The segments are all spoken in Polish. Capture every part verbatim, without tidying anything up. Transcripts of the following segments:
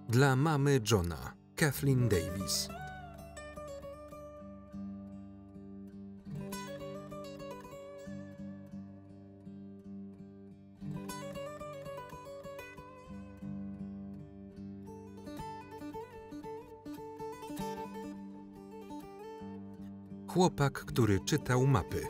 Dla mamy Johna, Kathleen Davis. Chłopak, który czytał mapy.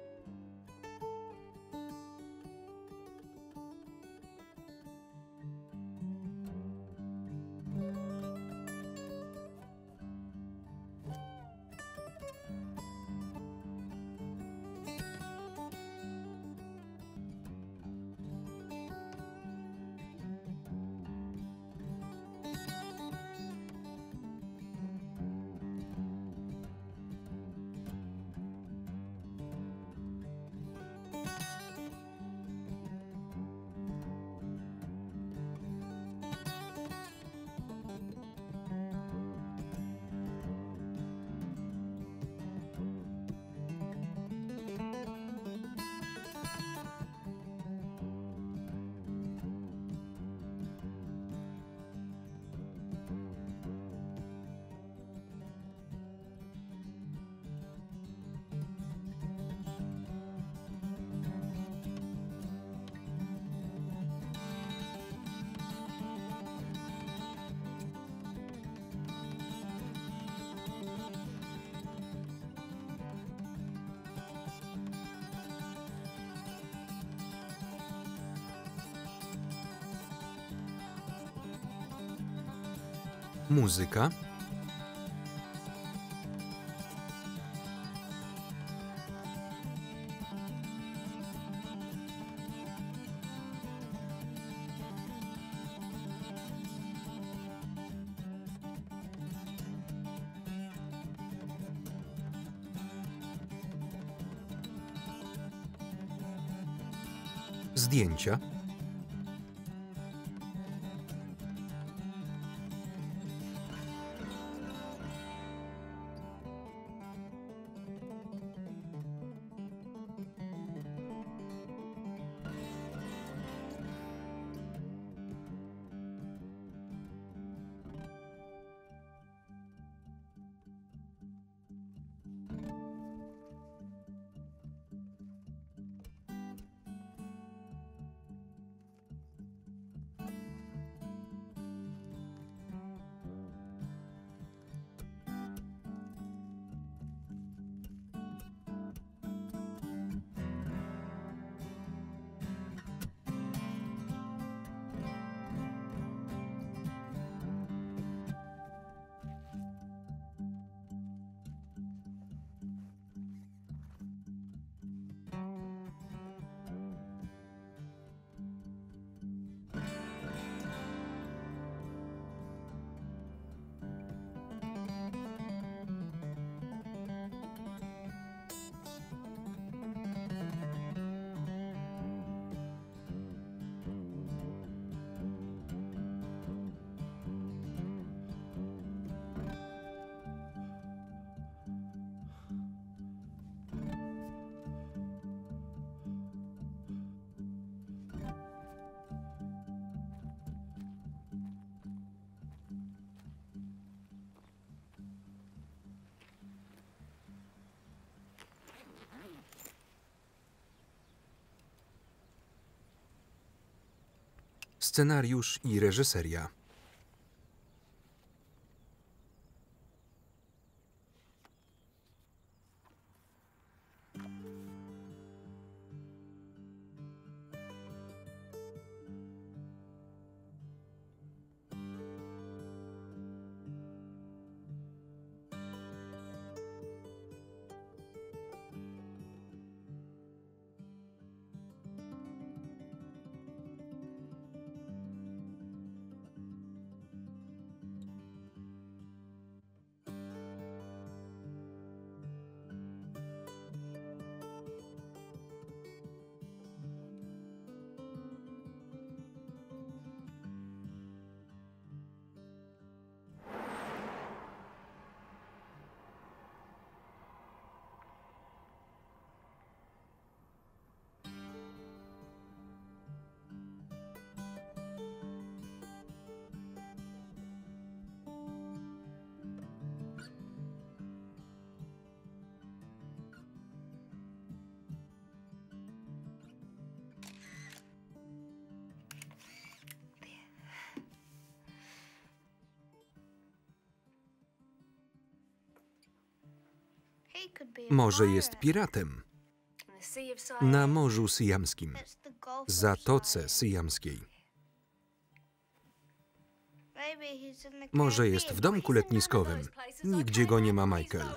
Muzyka. Zdjęcia. Scenariusz i reżyseria. Może jest piratem. Na Morzu Syjamskim. Zatoce Syjamskiej. Może jest w domku letniskowym. Nigdzie go nie ma Michael.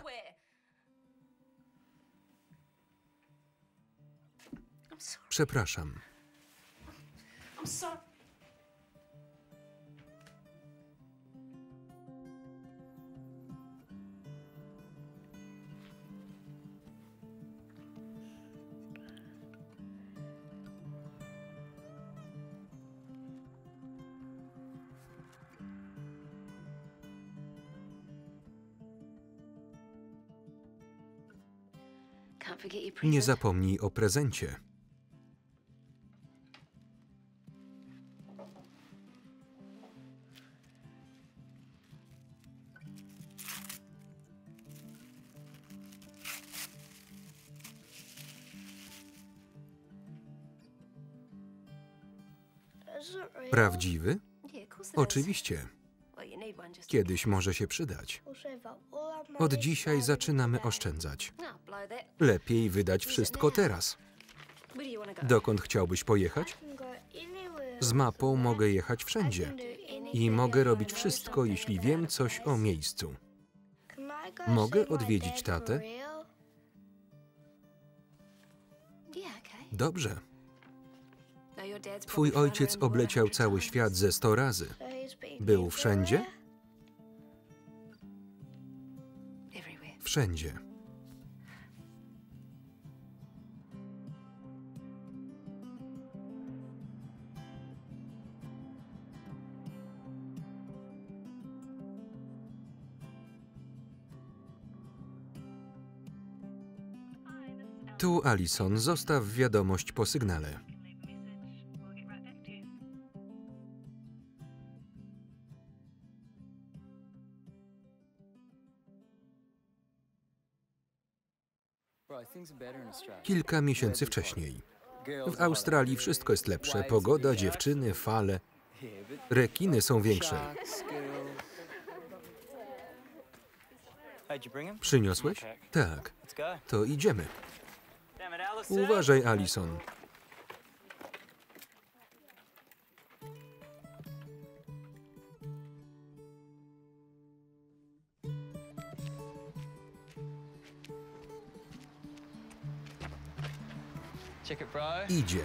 Przepraszam. Nie zapomnij o prezencie. Prawdziwy? Oczywiście. Kiedyś może się przydać. Od dzisiaj zaczynamy oszczędzać. Lepiej wydać wszystko teraz. Dokąd chciałbyś pojechać? Z mapą mogę jechać wszędzie. I mogę robić wszystko, jeśli wiem coś o miejscu. Mogę odwiedzić tatę? Dobrze. Twój ojciec obleciał cały świat ze sto razy. Był wszędzie? Wszędzie. Tu Alison, zostaw wiadomość po sygnale. Kilka miesięcy wcześniej. W Australii wszystko jest lepsze. Pogoda, dziewczyny, fale. Rekiny są większe. Przyniosłeś? Tak. To idziemy. Uważaj, Alison. Idzie.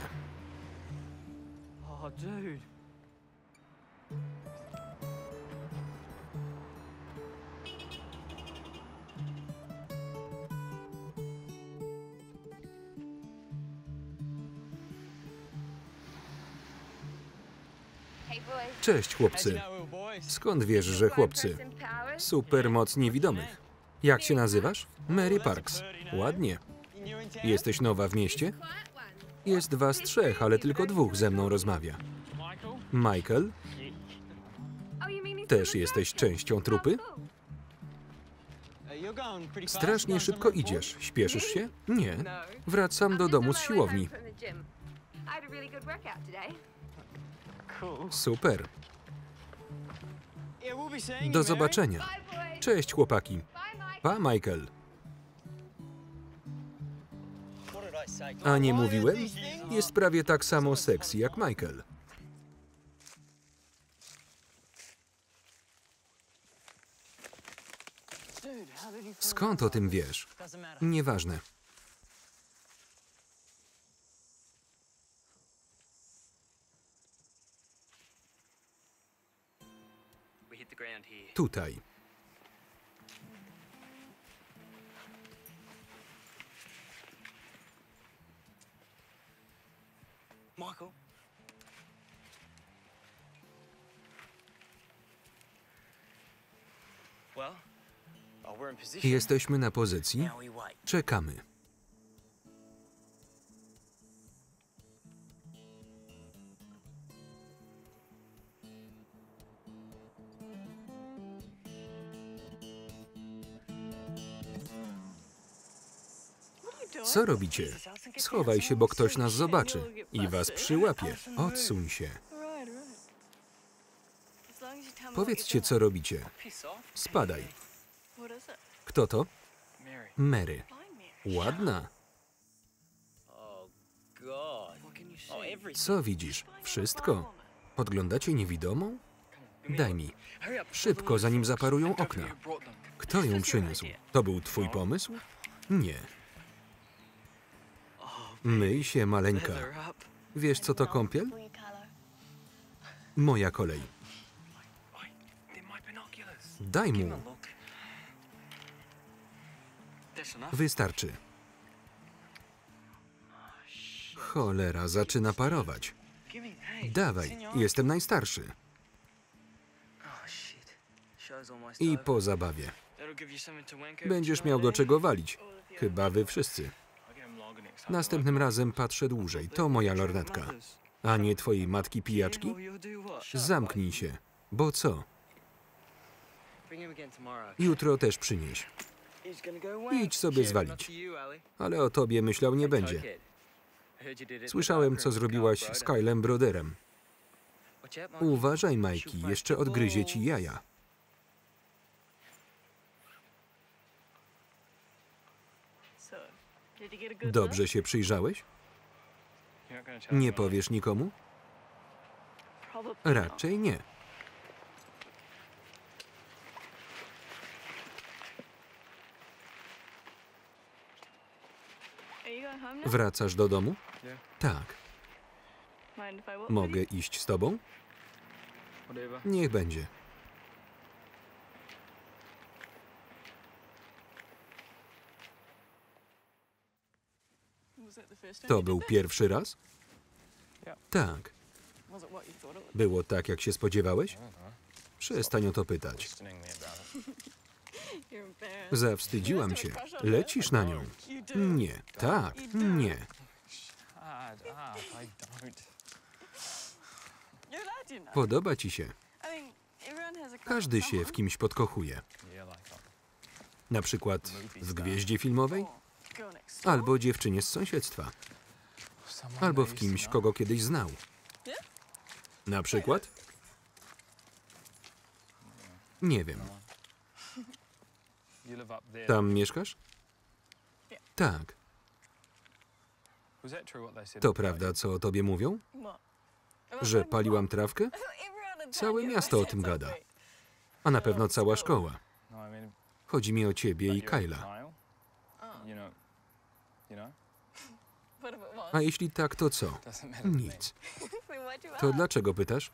Cześć, chłopcy. Skąd wiesz, że chłopcy? Supermoc niewidomych. Jak się nazywasz? Mary Parks. Ładnie. Jesteś nowa w mieście? Jest was trzech, ale tylko dwóch ze mną rozmawia. Michael? Też jesteś częścią trupy? Strasznie szybko idziesz. Śpieszysz się? Nie. Wracam do domu z siłowni. Super. Do zobaczenia. Cześć, chłopaki. Pa, Michael. A nie mówiłem? Jest prawie tak samo sexy jak Michael. Skąd o tym wiesz? Nieważne. Tutaj. Michael. Jesteśmy na pozycji. Czekamy. Co robicie? Schowaj się, bo ktoś nas zobaczy i was przyłapie. Odsuń się. Powiedzcie, co robicie. Spadaj. Kto to? Mary. Ładna. Co widzisz? Wszystko. Podglądacie niewidomą? Daj mi. Szybko, zanim zaparują okna. Kto ją przyniósł? To był twój pomysł? Nie. Myj się, maleńka. Wiesz, co to kąpiel? Moja kolej. Daj mu. Wystarczy. Cholera, zaczyna parować. Dawaj, jestem najstarszy. I po zabawie. Będziesz miał do czego walić. Chyba wy wszyscy. Następnym razem patrzę dłużej. To moja lornetka. A nie twojej matki pijaczki? Zamknij się. Bo co? Jutro też przynieś. Idź sobie zwalić. Ale o tobie myślał nie będzie. Słyszałem, co zrobiłaś z Kylem Broderem. Uważaj, Majki, jeszcze odgryzie ci jaja. Dobrze się przyjrzałeś? Nie powiesz nikomu? Raczej nie. Wracasz do domu? Tak. Mogę iść z tobą? Niech będzie. To był pierwszy raz? Tak. Było tak, jak się spodziewałeś? Przestań o to pytać. Zawstydziłam się. Lecisz na nią. Nie, tak, nie. Podoba ci się. Każdy się w kimś podkochuje. Na przykład w gwieździe filmowej? Albo dziewczynie z sąsiedztwa. Albo w kimś, kogo kiedyś znał. Na przykład? Nie wiem. Tam mieszkasz? Tak. To prawda, co o tobie mówią? Że paliłam trawkę? Całe miasto o tym gada. A na pewno cała szkoła. Chodzi mi o ciebie i Kyla. A jeśli tak, to co? Nic. To dlaczego pytasz?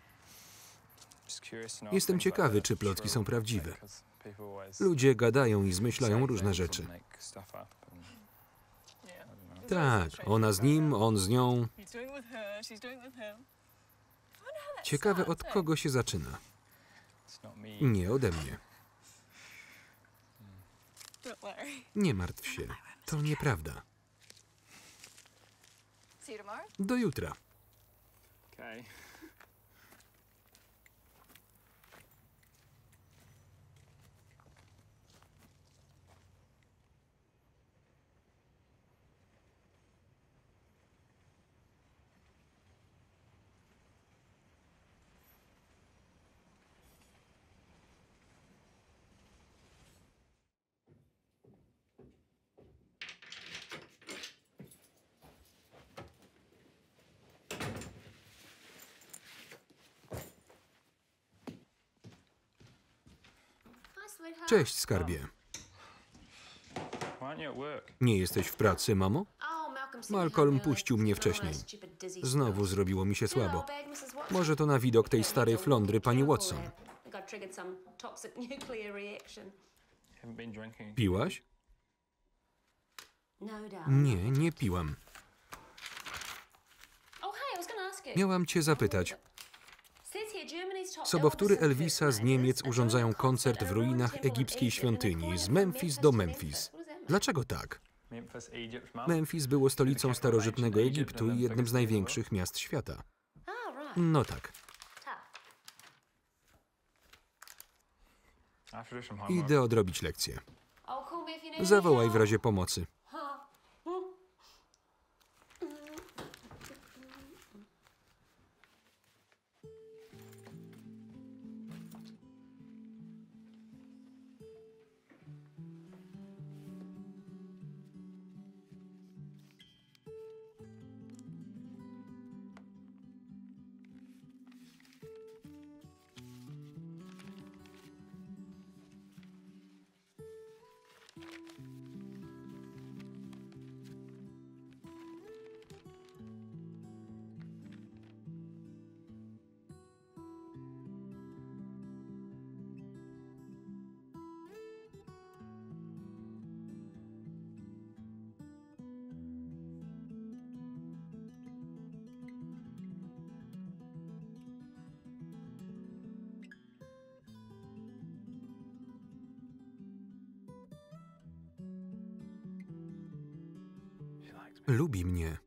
Jestem ciekawy, czy plotki są prawdziwe. Ludzie gadają i zmyślają różne rzeczy. Tak, ona z nim, on z nią. Ciekawe, od kogo się zaczyna. Nie ode mnie. Nie martw się, to nieprawda. Do jutra. Cześć, skarbie. Nie jesteś w pracy, mamo? Malcolm puścił mnie wcześniej. Znowu zrobiło mi się słabo. Może to na widok tej starej flądry pani Watson. Piłaś? Nie, nie piłam. Miałam cię zapytać. Sobowtóry Elvisa z Niemiec urządzają koncert w ruinach egipskiej świątyni z Memphis do Memphis. Dlaczego tak? Memphis było stolicą starożytnego Egiptu i jednym z największych miast świata. No tak. Idę odrobić lekcję. Zawołaj w razie pomocy. Lubi mnie.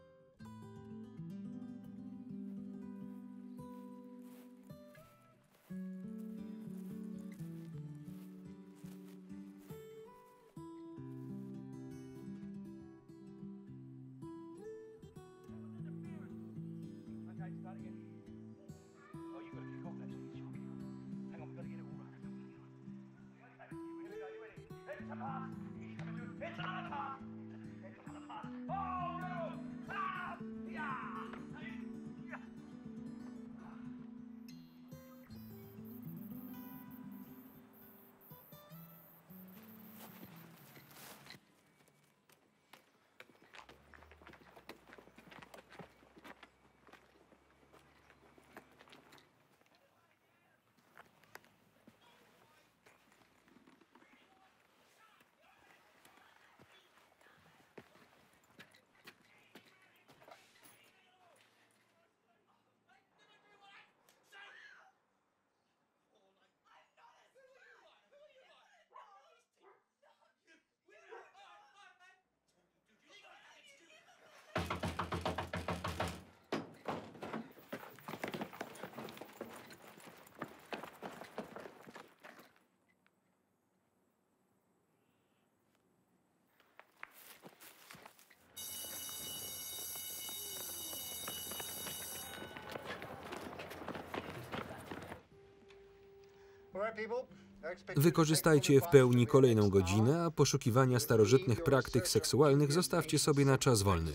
Wykorzystajcie w pełni kolejną godzinę, a poszukiwania starożytnych praktyk seksualnych zostawcie sobie na czas wolny.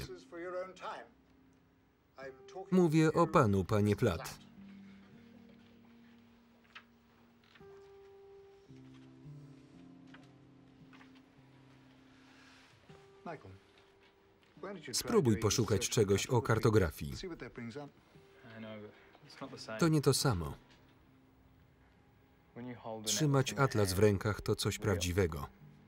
Mówię o panu, panie Platt. Spróbuj poszukać czegoś o kartografii. To nie to samo. Trzymać atlas w rękach to coś prawdziwego.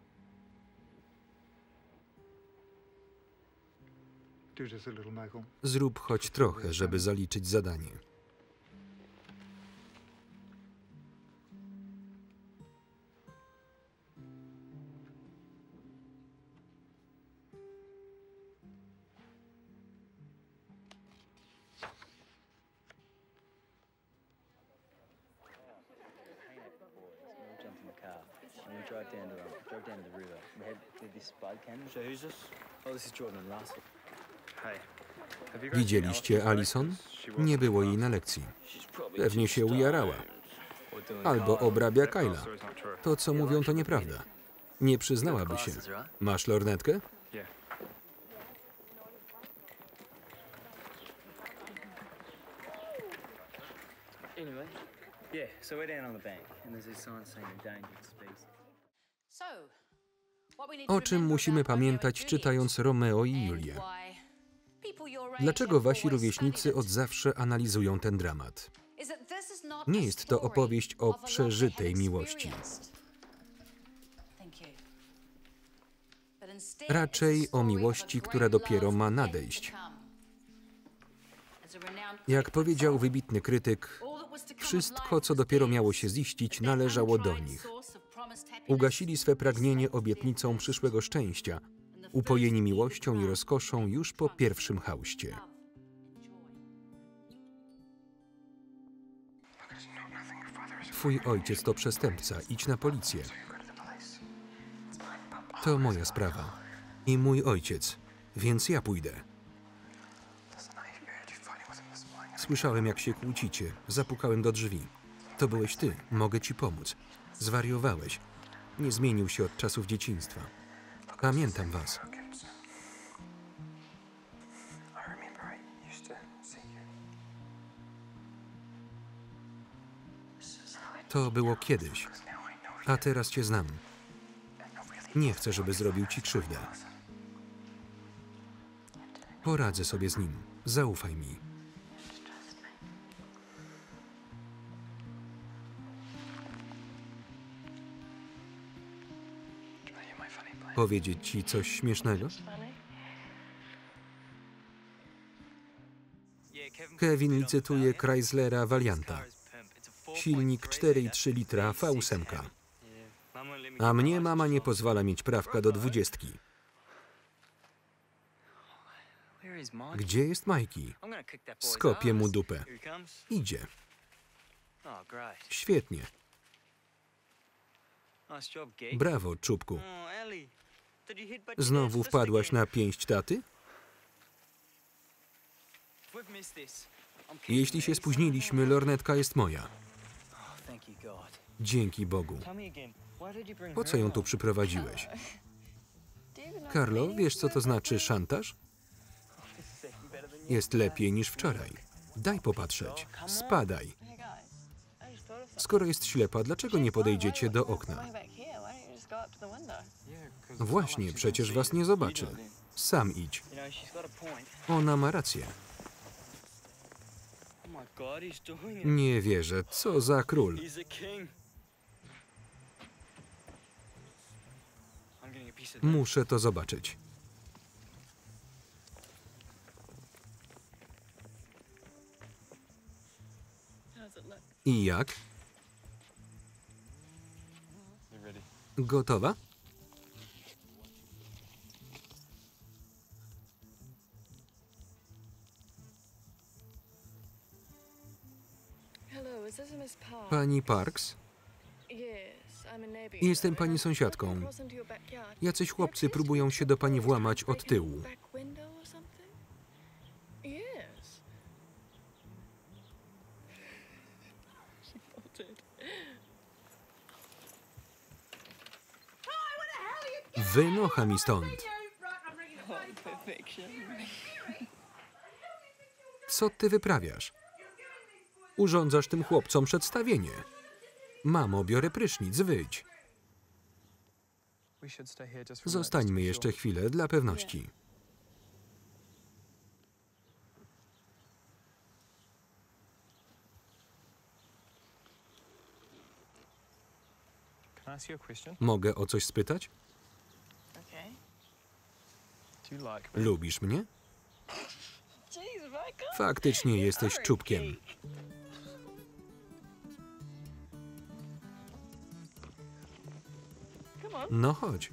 Zrób choć trochę, żeby zaliczyć zadanie. Widzieliście Alison? Nie było jej na lekcji. Pewnie się ujarała. Albo obrabia Kyla. To, co mówią, to nieprawda. Nie przyznałaby się. Masz lornetkę? O czym musimy pamiętać, czytając Romeo i Julię? Dlaczego wasi rówieśnicy od zawsze analizują ten dramat? Nie jest to opowieść o przeżytej miłości. Raczej o miłości, która dopiero ma nadejść. Jak powiedział wybitny krytyk, wszystko, co dopiero miało się ziścić, należało do nich. Ugasili swe pragnienie obietnicą przyszłego szczęścia, upojeni miłością i rozkoszą już po pierwszym chauście. Twój ojciec to przestępca, idź na policję. To moja sprawa. I mój ojciec, więc ja pójdę. Słyszałem, jak się kłócicie. Zapukałem do drzwi. To byłeś ty, mogę ci pomóc. Zwariowałeś. Nie zmienił się od czasów dzieciństwa. Pamiętam was. To było kiedyś, a teraz cię znam. Nie chcę, żeby zrobił ci krzywdę. Poradzę sobie z nim. Zaufaj mi. Powiedzieć ci coś śmiesznego? Kevin licytuje Chryslera Valianta. Silnik cztery i trzy litra V osiem. A mnie mama nie pozwala mieć prawka do dwudziestki. Gdzie jest Mikey? Skopię mu dupę. Idzie. Świetnie. Brawo, czubku. Znowu wpadłaś na pięść taty? Jeśli się spóźniliśmy, lornetka jest moja. Dzięki Bogu. Po co ją tu przyprowadziłeś? Carlo, wiesz, co to znaczy szantaż? Jest lepiej niż wczoraj. Daj popatrzeć. Spadaj. Skoro jest ślepa, dlaczego nie podejdziecie do okna? Właśnie, przecież was nie zobaczy. Sam idź. Ona ma rację. Nie wierzę. Co za król. Muszę to zobaczyć. I jak? Gotowa? Pani Parks? Jestem pani sąsiadką. Jacyś chłopcy próbują się do pani włamać od tyłu. Wynocha mi stąd. Co ty wyprawiasz? Urządzasz tym chłopcom przedstawienie. Mamo, biorę prysznic, wyjdź. Zostańmy jeszcze chwilę dla pewności. Mogę o coś spytać? Lubisz mnie? Faktycznie jesteś czubkiem. No chodź.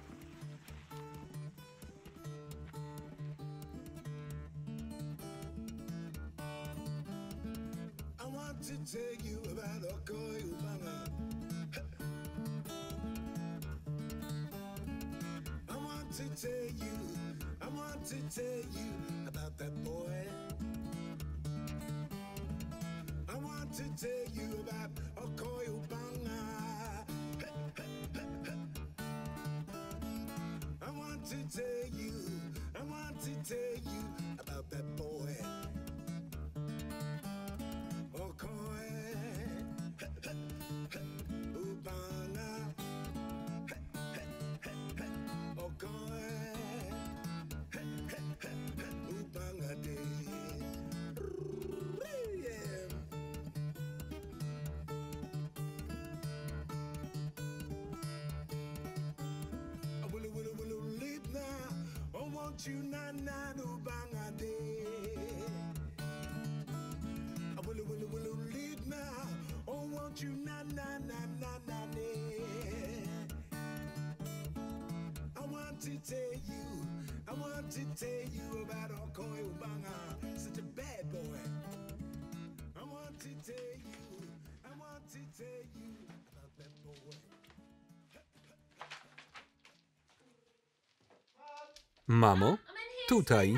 Mamo, tutaj.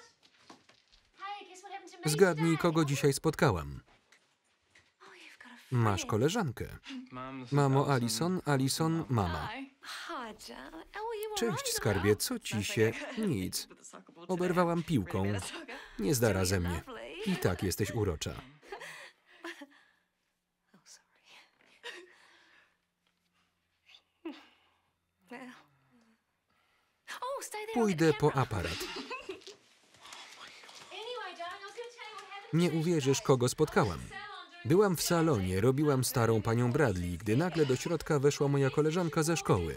Zgadnij, kogo dzisiaj spotkałam. Masz koleżankę. Mamo, Alison, Alison, mama. Cześć, skarbie, co ci się... Nic. Oberwałam piłką. Nie zdara ze mnie. I tak jesteś urocza. Pójdę po aparat. Nie uwierzysz, kogo spotkałam. Byłam w salonie, robiłam starą panią Bradley, gdy nagle do środka weszła moja koleżanka ze szkoły.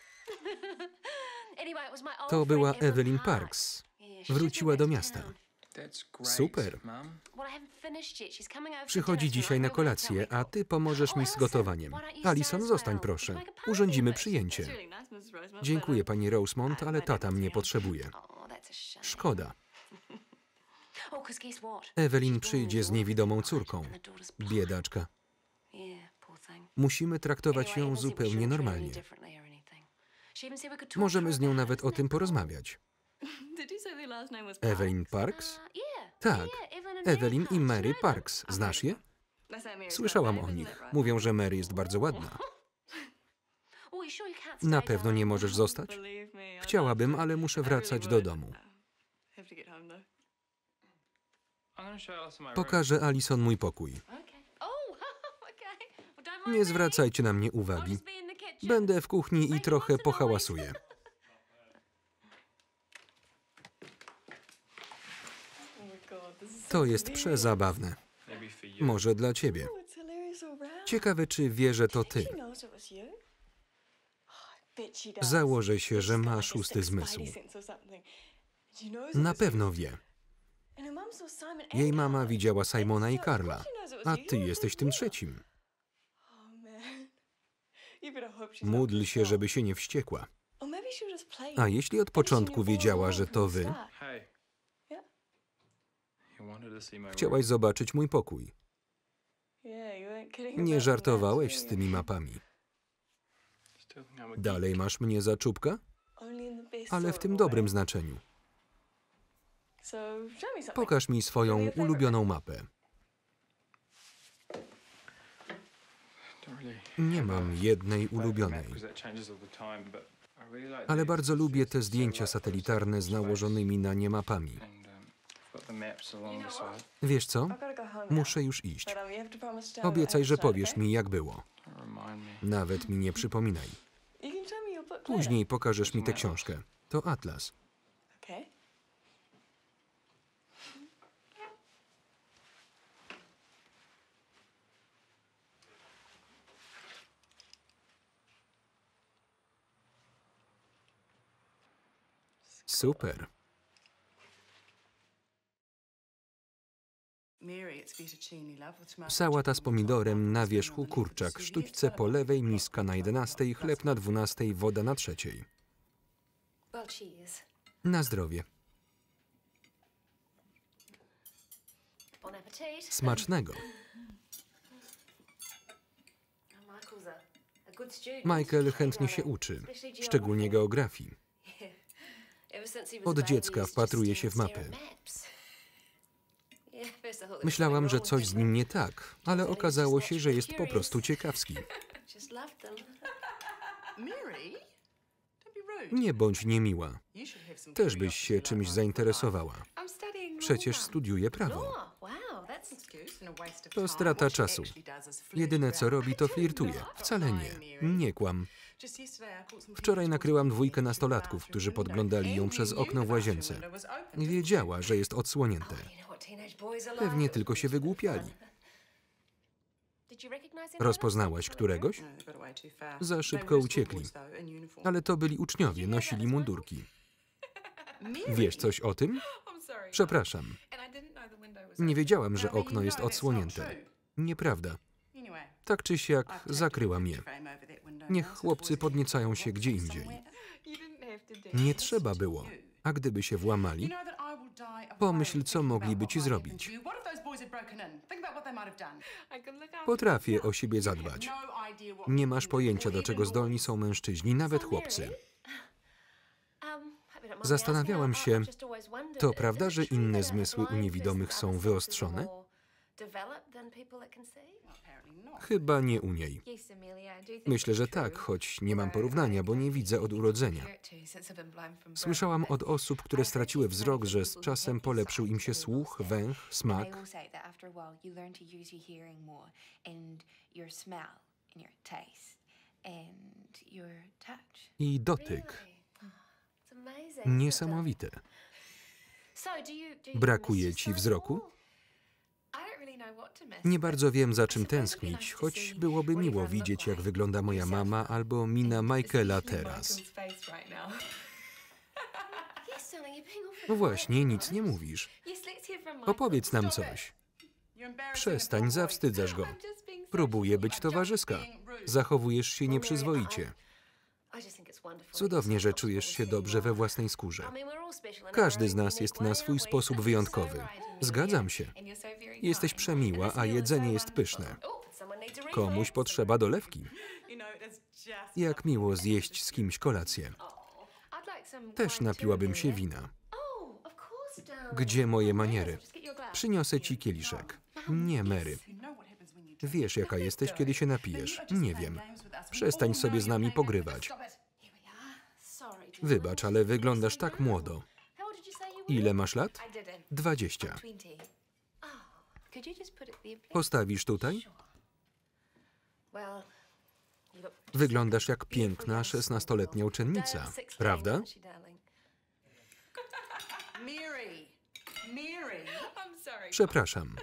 To była Evelyn Parks. Wróciła do miasta. Super. Przychodzi dzisiaj na kolację, a ty pomożesz mi z gotowaniem. Alison, zostań proszę. Urządzimy przyjęcie. Dziękuję, pani Rosemont, ale tata mnie potrzebuje. Szkoda. Evelyn przyjdzie z niewidomą córką. Biedaczka. Musimy traktować ją zupełnie normalnie. Możemy z nią nawet o tym porozmawiać. Evelyn Parks? Tak. Evelyn i Mary Parks. Znasz je? Słyszałam o nich. Mówią, że Mary jest bardzo ładna. Na pewno nie możesz zostać? Chciałabym, ale muszę wracać do domu. Pokażę Alison mój pokój. Nie zwracajcie na mnie uwagi. Będę w kuchni i trochę pohałasuję. To jest przezabawne. Może dla ciebie. Ciekawe, czy wie, że to ty. Założę się, że ma szósty zmysł. Na pewno wie. Jej mama widziała Simona i Karla, a ty jesteś tym trzecim. Módl się, żeby się nie wściekła. A jeśli od początku wiedziała, że to wy? Chciałaś zobaczyć mój pokój. Nie żartowałeś z tymi mapami. Dalej masz mnie za czubka? Ale w tym dobrym znaczeniu. Pokaż mi swoją ulubioną mapę. Nie mam jednej ulubionej. Ale bardzo lubię te zdjęcia satelitarne z nałożonymi na nie mapami. Wiesz co? Muszę już iść. Obiecaj, że powiesz mi, jak było. Nawet mi nie przypominaj. Później pokażesz mi tę książkę. To atlas. Super. Sałata z pomidorem, na wierzchu kurczak, sztućce po lewej, miska na jedenastej, chleb na dwunastej, woda na trzeciej. Na zdrowie. Smacznego. Michael chętnie się uczy, szczególnie geografii. Od dziecka wpatruje się w mapy. Myślałam, że coś z nim nie tak, ale okazało się, że jest po prostu ciekawski. Nie bądź niemiła. Też byś się czymś zainteresowała. Przecież studiuje prawo. To strata czasu. Jedyne co robi, to flirtuje. Wcale nie. Nie kłam. Wczoraj nakryłam dwójkę nastolatków, którzy podglądali ją przez okno w łazience. Wiedziała, że jest odsłonięte. Pewnie tylko się wygłupiali. Rozpoznałaś któregoś? Za szybko uciekli. Ale to byli uczniowie, nosili mundurki. Wiesz coś o tym? Przepraszam. Nie wiedziałam, że okno jest odsłonięte. Nieprawda. Tak czy siak zakryłam je. Niech chłopcy podniecają się gdzie indziej. Nie trzeba było. A gdyby się włamali? Pomyśl, co mogliby ci zrobić. Potrafię o siebie zadbać. Nie masz pojęcia, do czego zdolni są mężczyźni, nawet chłopcy. Zastanawiałam się, to prawda, że inne zmysły u niewidomych są wyostrzone? Chyba nie u niej. Myślę, że tak, choć nie mam porównania, bo nie widzę od urodzenia. Słyszałam od osób, które straciły wzrok, że z czasem polepszył im się słuch, węch, smak. I dotyk. Niesamowite. Brakuje ci wzroku? Nie bardzo wiem, za czym tęsknić, choć byłoby miło widzieć, jak wygląda moja mama albo mina Michaela teraz. No właśnie, nic nie mówisz. Opowiedz nam coś. Przestań, zawstydzasz go. Próbuję być towarzyska. Zachowujesz się nieprzyzwoicie. Cudownie, że czujesz się dobrze we własnej skórze. Każdy z nas jest na swój sposób wyjątkowy. Zgadzam się. Jesteś przemiła, a jedzenie jest pyszne. Komuś potrzeba dolewki. Jak miło zjeść z kimś kolację. Też napiłabym się wina. Gdzie moje maniery? Przyniosę ci kieliszek. Nie, Mary. Wiesz, jaka jesteś, kiedy się napijesz. Nie wiem. Przestań sobie z nami pogrywać. Wybacz, ale wyglądasz tak młodo. Ile masz lat? Dwadzieścia. Postawisz tutaj? Wyglądasz jak piękna szesnastoletnia uczennica, prawda? Przepraszam.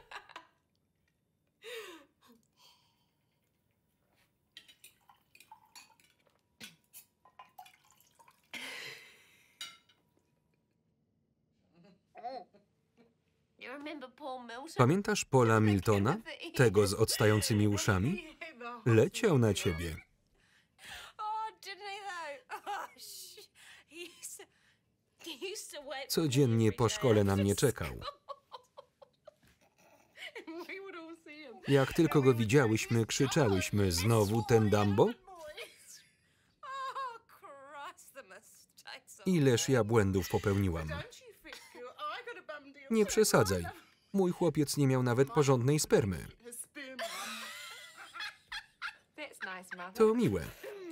Pamiętasz Paula Miltona? Tego z odstającymi uszami? Leciał na ciebie. Codziennie po szkole na mnie czekał. Jak tylko go widziałyśmy, krzyczałyśmy: znowu ten Dumbo? Ileż ja błędów popełniłam. Nie przesadzaj. Mój chłopiec nie miał nawet porządnej spermy. To miłe.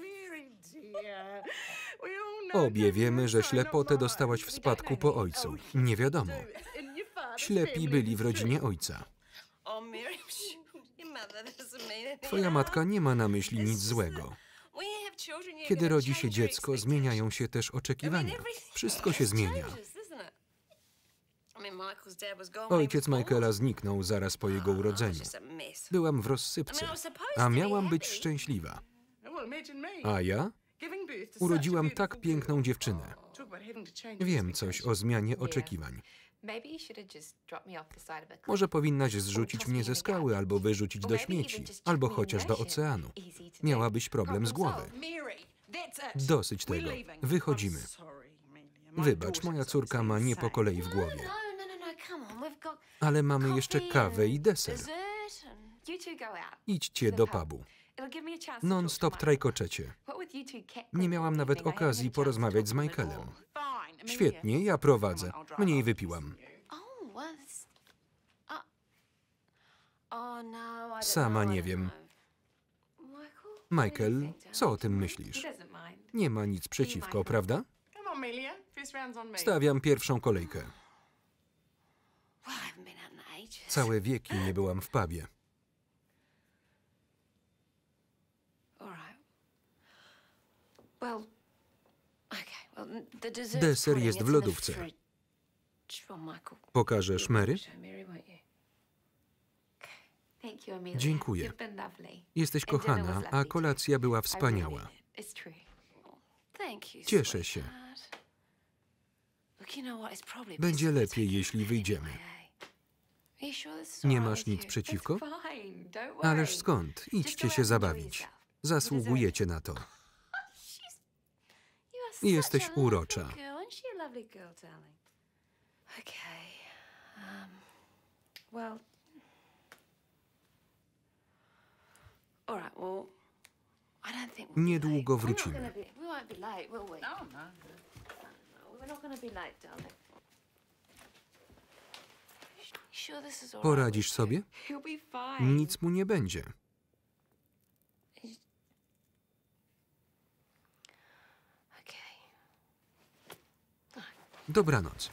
Obie wiemy, że ślepotę dostałaś w spadku po ojcu. Nie wiadomo. Ślepi byli w rodzinie ojca. Twoja matka nie ma na myśli nic złego. Kiedy rodzi się dziecko, zmieniają się też oczekiwania. Wszystko się zmienia. Ojciec Michaela zniknął zaraz po jego urodzeniu. Byłam w rozsypce, a miałam być szczęśliwa. A ja? Urodziłam tak piękną dziewczynę. Wiem coś o zmianie oczekiwań. Może powinnaś zrzucić mnie ze skały, albo wyrzucić do śmieci, albo chociaż do oceanu. Miałabyś problem z głowy. Dosyć tego. Wychodzimy. Wybacz, moja córka ma nie po kolei w głowie. Ale mamy jeszcze kawę i deser. Idźcie do pubu. Non-stop trajkoczecie. Nie miałam nawet okazji porozmawiać z Michaelem. Świetnie, ja prowadzę. Mniej wypiłam. Sama nie wiem. Michael, co o tym myślisz? Nie ma nic przeciwko, prawda? Stawiam pierwszą kolejkę. Całe wieki nie byłam w pubie. Deser jest w lodówce. Pokażesz Mary? Dziękuję. Jesteś kochana, a kolacja była wspaniała. Cieszę się. Będzie lepiej, jeśli wyjdziemy. Nie masz nic przeciwko? Ależ skąd? Idźcie się zabawić. Zasługujecie na to. Jesteś urocza. Niedługo wrócimy. Poradzisz sobie? Nic mu nie będzie. Dobranoc.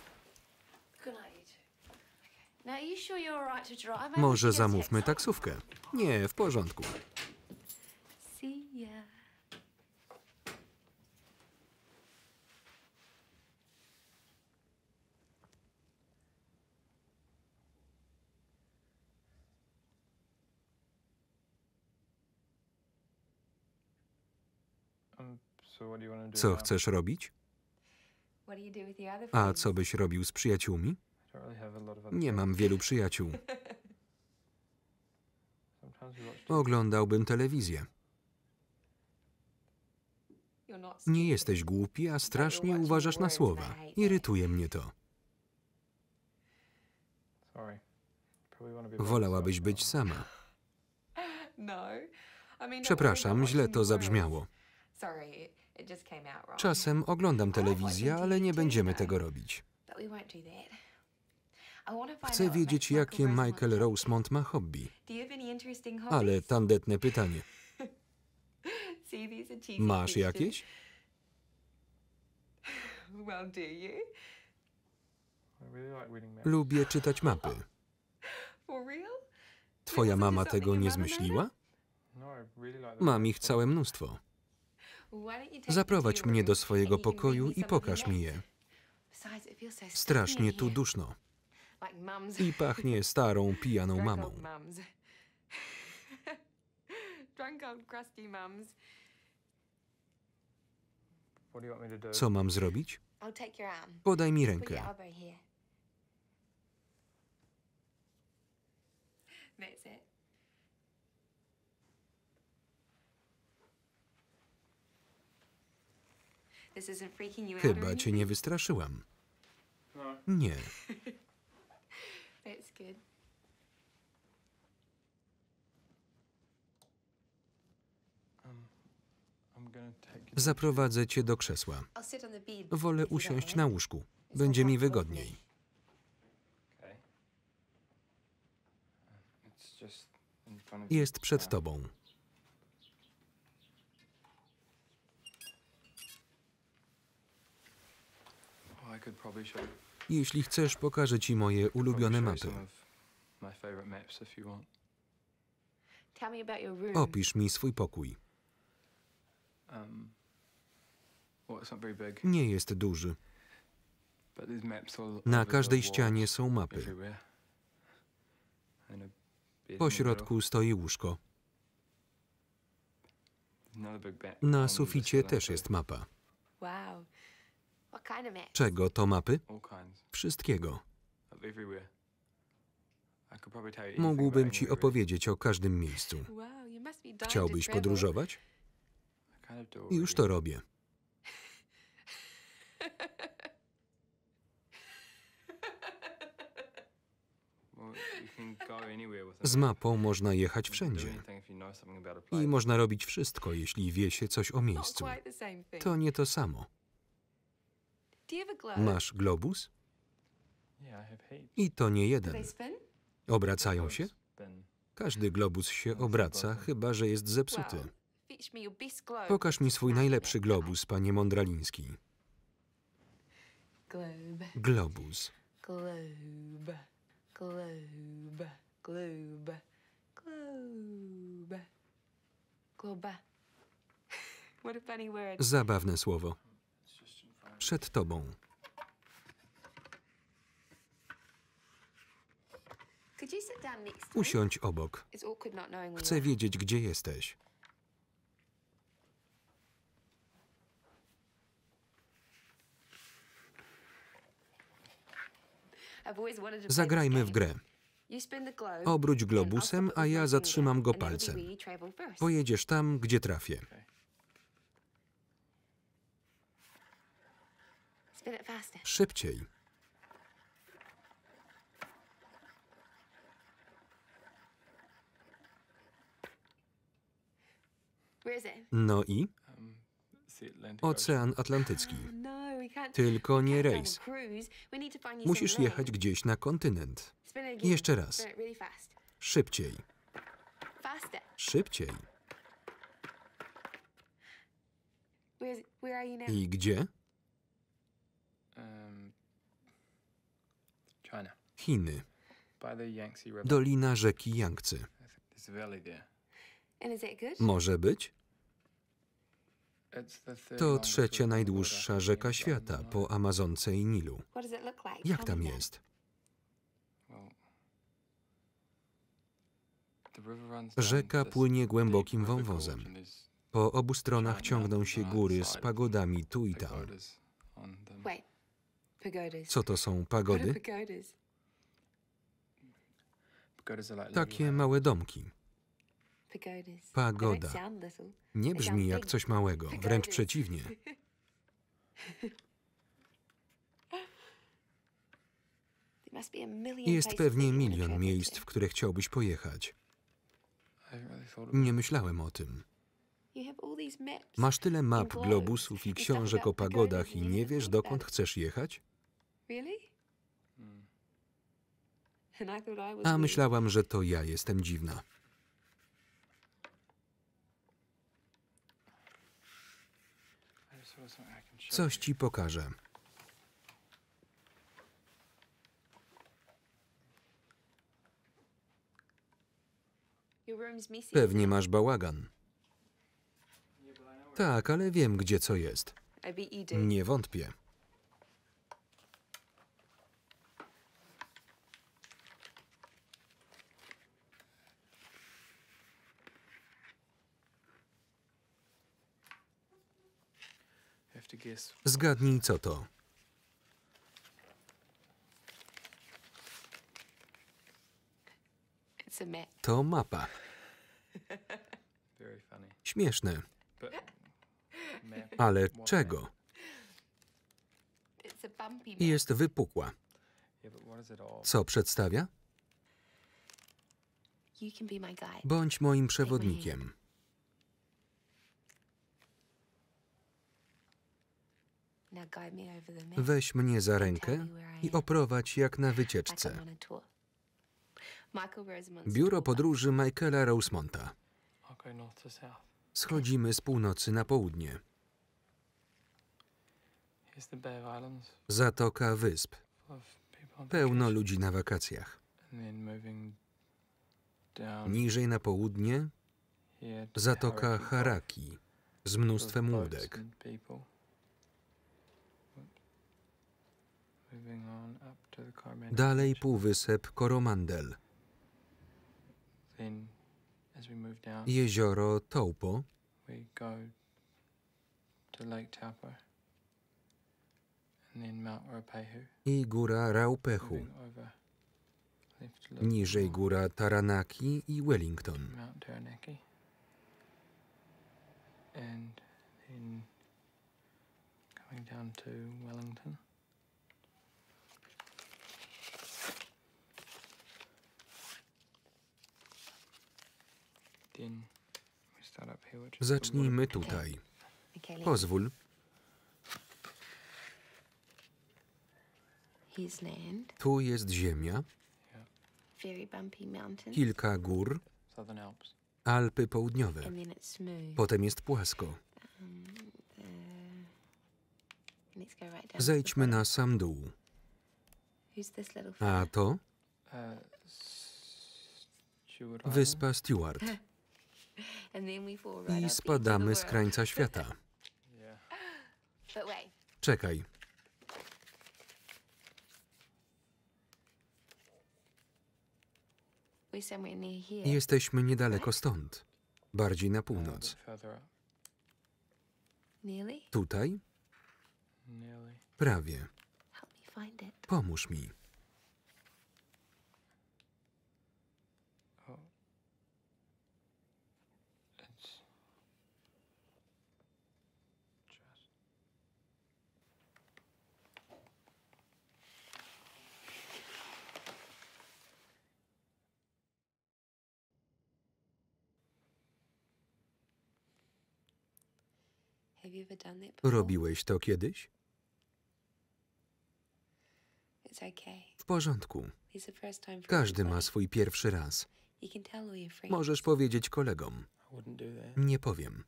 Może zamówmy taksówkę? Nie, w porządku. Co chcesz robić? A co byś robił z przyjaciółmi? Nie mam wielu przyjaciół. Oglądałbym telewizję. Nie jesteś głupi, a strasznie uważasz na słowa. Irytuje mnie to. Wolałabyś być sama. Przepraszam, źle to zabrzmiało. Czasem oglądam telewizję, ale nie będziemy tego robić. Chcę wiedzieć, jakie Michael Rosemont ma hobby. Ale tandetne pytanie. Masz jakieś? Lubię czytać mapy. Twoja mama tego nie zmyśliła? Mam ich całe mnóstwo. Zaprowadź mnie do swojego pokoju i pokaż mi je. Strasznie tu duszno. I pachnie starą, pijaną mamą. Co mam zrobić? Podaj mi rękę. Chyba cię nie wystraszyłam. Nie. Zaprowadzę cię do krzesła. Wolę usiąść na łóżku. Będzie mi wygodniej. Jest przed tobą. Jeśli chcesz, pokażę ci moje ulubione mapy. Opisz mi swój pokój. Nie jest duży. Na każdej ścianie są mapy. Po środku stoi łóżko. Na suficie też jest mapa. Czego to mapy? Wszystkiego. Mógłbym ci opowiedzieć o każdym miejscu. Chciałbyś podróżować? Już to robię. Z mapą można jechać wszędzie. I można robić wszystko, jeśli wie się coś o miejscu. To nie to samo. Masz globus? I to nie jeden. Obracają się? Każdy globus się obraca, chyba że jest zepsuty. Pokaż mi swój najlepszy globus, panie Mądraliński. Globus. Zabawne słowo. Przed tobą. Usiądź obok. Chcę wiedzieć, gdzie jesteś. Zagrajmy w grę. Obróć globusem, a ja zatrzymam go palcem. Pojedziesz tam, gdzie trafię. Szybciej. No i? Ocean Atlantycki. Tylko nie rejs. Musisz jechać gdzieś na kontynent. Jeszcze raz. Szybciej. Szybciej. I gdzie? Chiny. Dolina rzeki Jangtzy. Może być? To trzecia najdłuższa rzeka świata po Amazonce i Nilu. Jak tam jest? Rzeka płynie głębokim wąwozem. Po obu stronach ciągną się góry z pagodami tu i tam. Co to są pagody? Takie małe domki. Pagoda. Nie brzmi jak coś małego, wręcz przeciwnie. Jest pewnie milion miejsc, w które chciałbyś pojechać. Nie myślałem o tym. Masz tyle map, globusów i książek o pagodach i nie wiesz, dokąd chcesz jechać? A myślałam, że to ja jestem dziwna. Coś ci pokażę. Pewnie masz bałagan. Tak, ale wiem, gdzie co jest. Nie wątpię. Zgadnij, co to. To mapa. Śmieszne. Ale czego? Jest wypukła. Co przedstawia? Bądź moim przewodnikiem. Weź mnie za rękę i oprowadź jak na wycieczce. Biuro podróży Michaela Rosemonta. Schodzimy z północy na południe. Zatoka Wysp. Pełno ludzi na wakacjach. Niżej na południe Zatoka Haraki z mnóstwem łódek. Dalej półwysep Coromandel. Jezioro Taupo. I góra Raupehu. Niżej góra Taranaki i Wellington. Zacznijmy tutaj. Pozwól. Tu jest ziemia, kilka gór, Alpy Południowe. Potem jest płasko. Zejdźmy na sam dół. A to? Wyspa Stewart. I spadamy z krańca świata. Czekaj. Jesteśmy niedaleko stąd. Bardziej na północ. Tutaj? Prawie. Pomóż mi. Robiłeś to kiedyś? W porządku. Każdy ma swój pierwszy raz. Możesz powiedzieć kolegom. Nie powiem.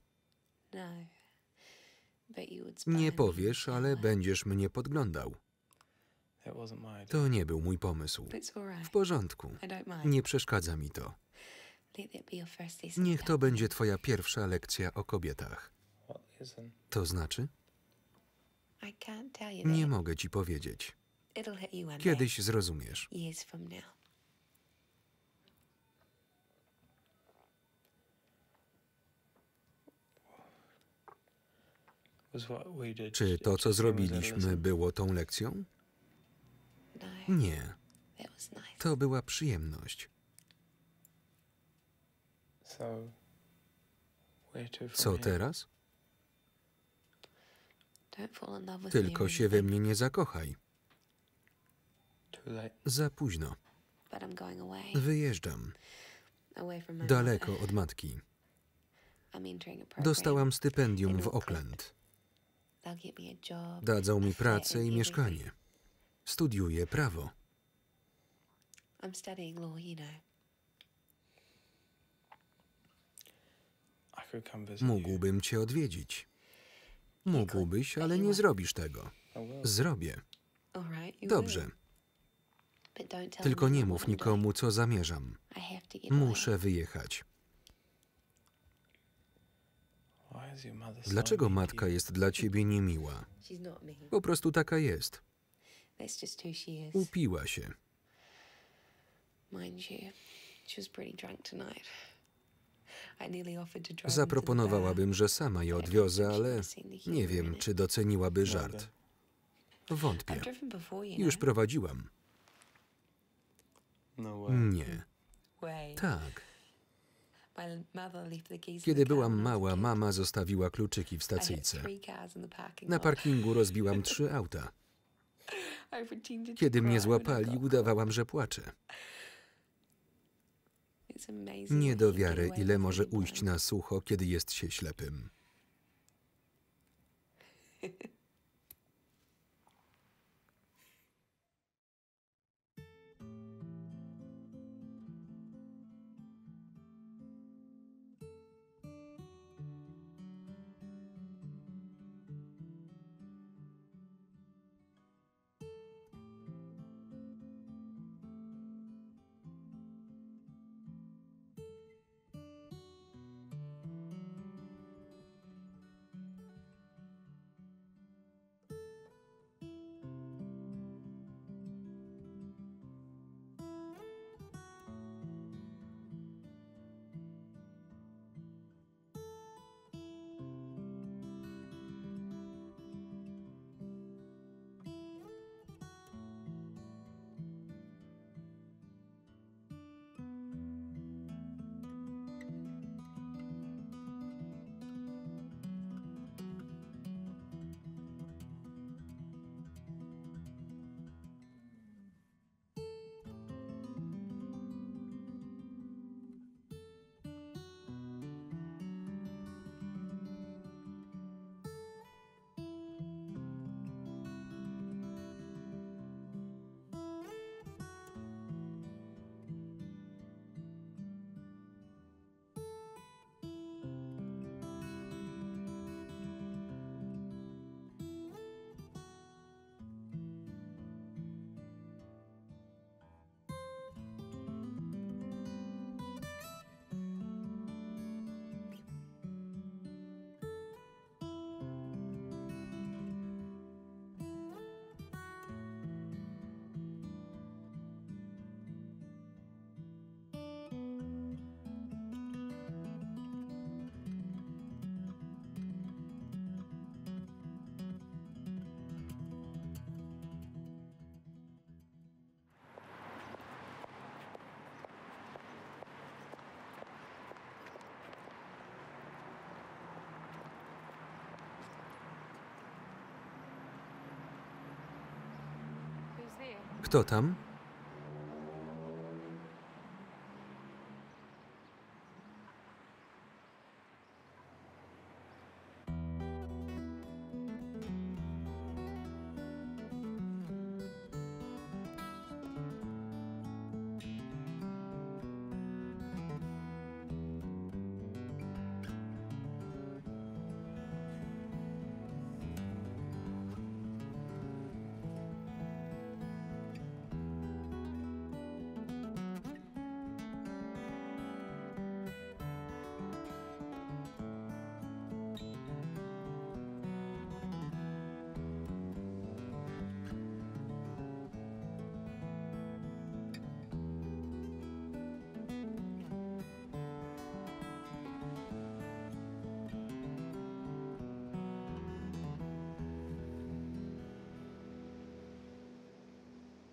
Nie powiesz, ale będziesz mnie podglądał. To nie był mój pomysł. W porządku. Nie przeszkadza mi to. Niech to będzie twoja pierwsza lekcja o kobietach. To znaczy? Nie mogę ci powiedzieć. Kiedyś zrozumiesz. Czy to, co zrobiliśmy, było tą lekcją? Nie. To była przyjemność. Co teraz? Tylko się we mnie nie zakochaj. Za późno. Wyjeżdżam. Daleko od matki. Dostałam stypendium w Oakland. Dadzą mi pracę i mieszkanie. Studiuję prawo. Mógłbym cię odwiedzić. Mógłbyś, ale nie zrobisz tego. Zrobię. Dobrze. Tylko nie mów nikomu, co zamierzam. Muszę wyjechać. Dlaczego matka jest dla ciebie niemiła? Po prostu taka jest. Upiła się. Zaproponowałabym, że sama je odwiozę, ale nie wiem, czy doceniłaby żart. Wątpię. Już prowadziłam. Nie. Tak. Kiedy byłam mała, mama zostawiła kluczyki w stacyjce. Na parkingu rozbiłam trzy auta. Kiedy mnie złapali, udawałam, że płaczę. Nie do wiary, ile może ujść na sucho, kiedy jest się ślepym. Kto tam?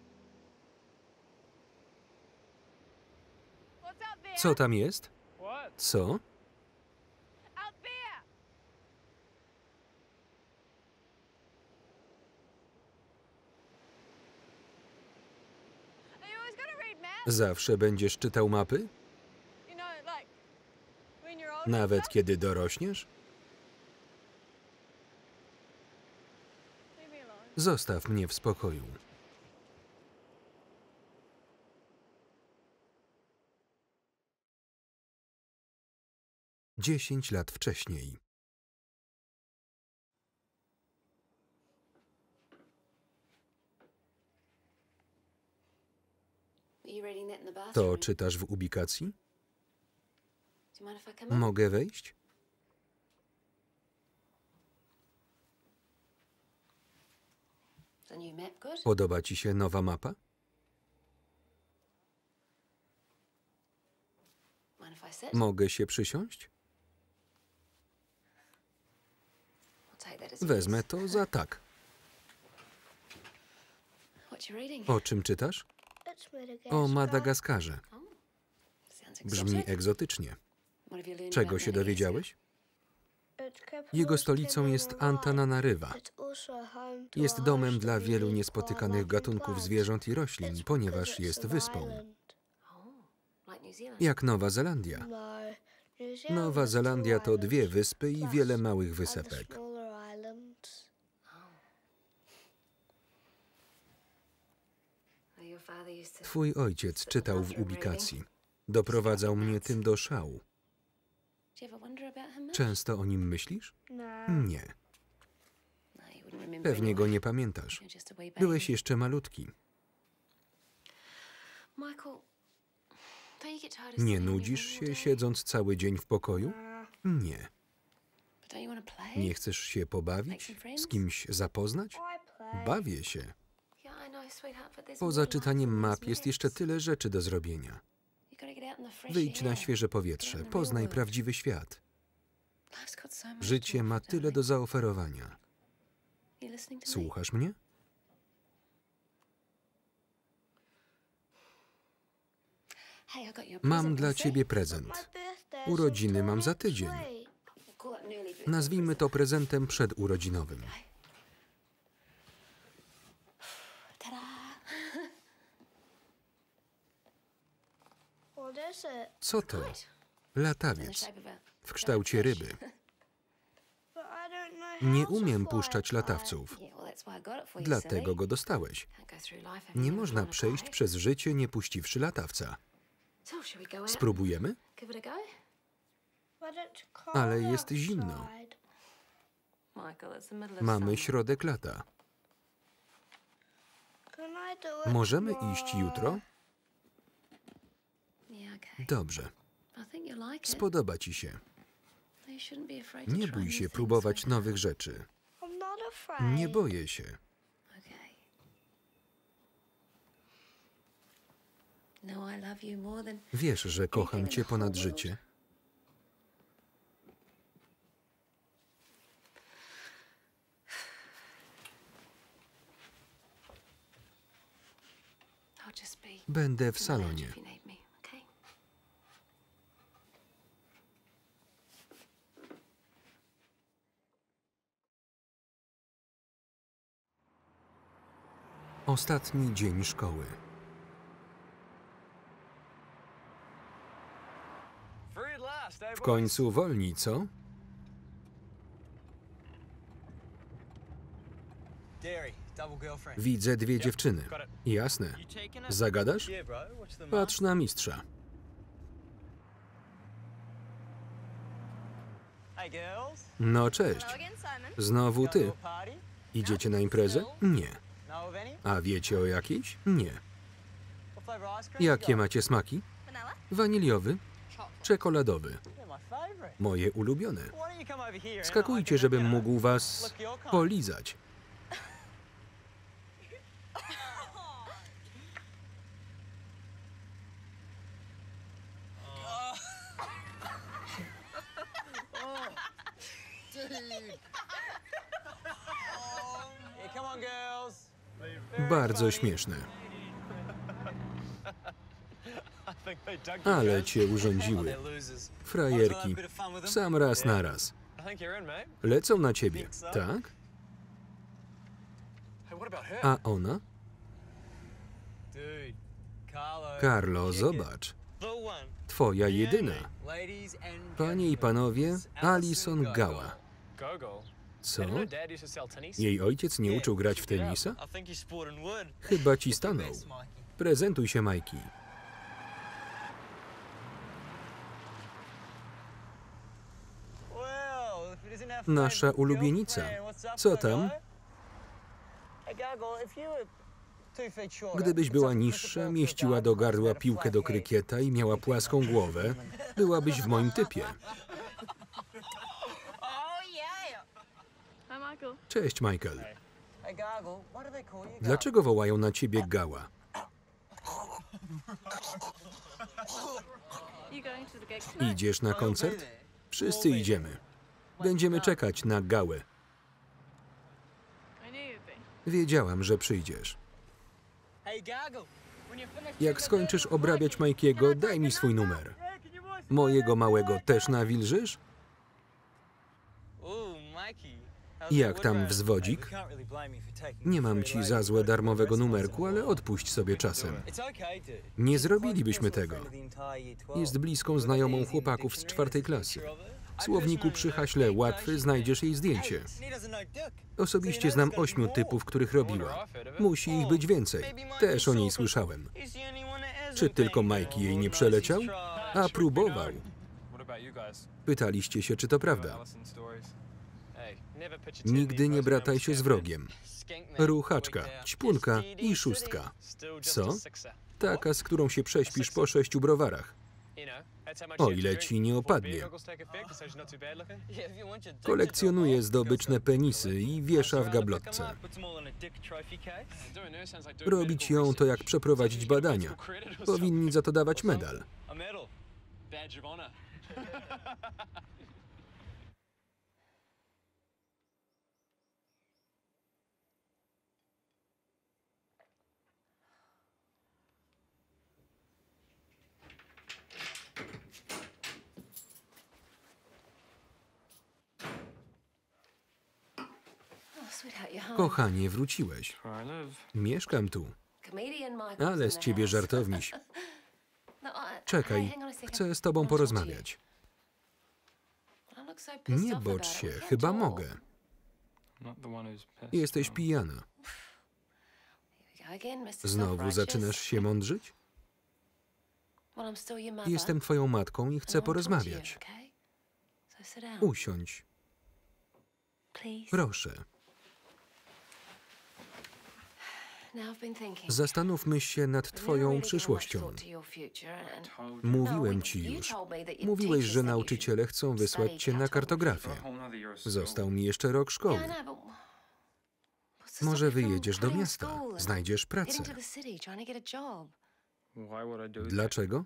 Co tam jest? Co? Zawsze będziesz czytał mapy? Nawet kiedy dorośniesz? Zostaw mnie w spokoju. Dziesięć lat wcześniej. To czytasz w ubikacji? Mogę wejść? Podoba ci się nowa mapa? Mogę się przysiąść? Wezmę to za tak. O czym czytasz? O Madagaskarze. Brzmi egzotycznie. Czego się dowiedziałeś? Jego stolicą jest Antananarywa. Jest domem dla wielu niespotykanych gatunków zwierząt i roślin, ponieważ jest wyspą. Jak Nowa Zelandia. Nowa Zelandia to dwie wyspy i wiele małych wysepek. Twój ojciec czytał w ubikacji. Doprowadzał mnie tym do szału. Często o nim myślisz? Nie. Pewnie go nie pamiętasz. Byłeś jeszcze malutki. Nie nudzisz się, siedząc cały dzień w pokoju? Nie. Nie chcesz się pobawić? Z kimś zapoznać? Bawię się. Poza czytaniem map jest jeszcze tyle rzeczy do zrobienia. Wyjdź na świeże powietrze, poznaj prawdziwy świat. Życie ma tyle do zaoferowania. Słuchasz mnie? Mam dla ciebie prezent. Urodziny mam za tydzień. Nazwijmy to prezentem przedurodzinowym. Co to? Latawiec. W kształcie ryby. Nie umiem puszczać latawców. Dlatego go dostałeś. Nie można przejść przez życie, nie puściwszy latawca. Spróbujemy? Ale jest zimno. Mamy środek lata. Możemy iść jutro? Dobrze. Spodoba ci się. Nie bój się próbować nowych rzeczy. Nie boję się. Wiesz, że kocham cię ponad życie. Będę w salonie. Ostatni dzień szkoły. W końcu wolni, co? Widzę dwie dziewczyny. Jasne. Zagadasz? Patrz na mistrza. No cześć. Znowu ty. Idziecie na imprezę? Nie. A wiecie o jakiejś? Nie. Jakie macie smaki? Waniliowy, czekoladowy. Moje ulubione. Skakujcie, żebym mógł was polizać. Bardzo śmieszne. Ale cię urządziły. Frajerki. Sam raz na raz. Lecą na ciebie, tak? A ona? Carlo, zobacz. Twoja jedyna. Panie i panowie, Alison Gowa. Co? Jej ojciec nie uczył grać w tenisa? Chyba ci stanął. Prezentuj się, Mikey. Nasza ulubienica. Co tam? Gdybyś była niższa, mieściła do gardła piłkę do krykieta i miała płaską głowę, byłabyś w moim typie. Cześć, Michael. Dlaczego wołają na ciebie Gała? Idziesz na koncert? Wszyscy idziemy. Będziemy czekać na Gałę. Wiedziałam, że przyjdziesz. Jak skończysz obrabiać Mikey'ego, daj mi swój numer. Mojego małego też nawilżysz? Jak tam wзвodzik? Nie mam ci za złe darmowego numerku, ale odpuść sobie czasem. Nie zrobilibyśmy tego. Jest bliską znajomą chłopaków z czwartej klasy. W słowniku przy haśle łatwy znajdziesz jej zdjęcie. Osobiście znam ośmiu typów, których robiła. Musi ich być więcej. Też o niej słyszałem. Czy tylko Mikey jej nie przeleciał? A próbował. Pytaliście się, czy to prawda. Nigdy nie brataj się z wrogiem. Ruchaczka, ćpunka i szóstka. Co? Taka, z którą się prześpisz po sześciu browarach. O ile ci nie opadnie. Kolekcjonuje zdobyczne penisy i wiesza w gablotce. Robić ją to jak przeprowadzić badania. Powinni za to dawać medal. Kochanie, wróciłeś. Mieszkam tu. Ale z ciebie żartowniś. Czekaj, chcę z tobą porozmawiać. Nie bocz się, chyba mogę. Jesteś pijana. Znowu zaczynasz się mądrzyć? Jestem twoją matką i chcę porozmawiać. Usiądź. Proszę. Zastanówmy się nad twoją przyszłością. Mówiłem ci już. Mówiłeś, że nauczyciele chcą wysłać cię na kartografię. Został mi jeszcze rok szkoły. Może wyjedziesz do miasta, znajdziesz pracę. Dlaczego?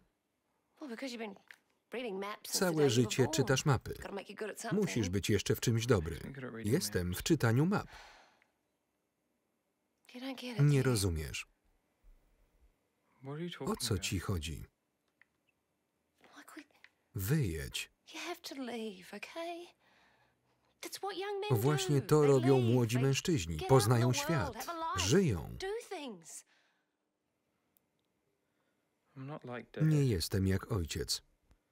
Całe życie czytasz mapy. Musisz być jeszcze w czymś dobry. Jestem w czytaniu map. Nie rozumiesz. O co ci chodzi? Wyjedź. Właśnie to robią młodzi mężczyźni. Poznają świat. Żyją. Nie jestem jak ojciec.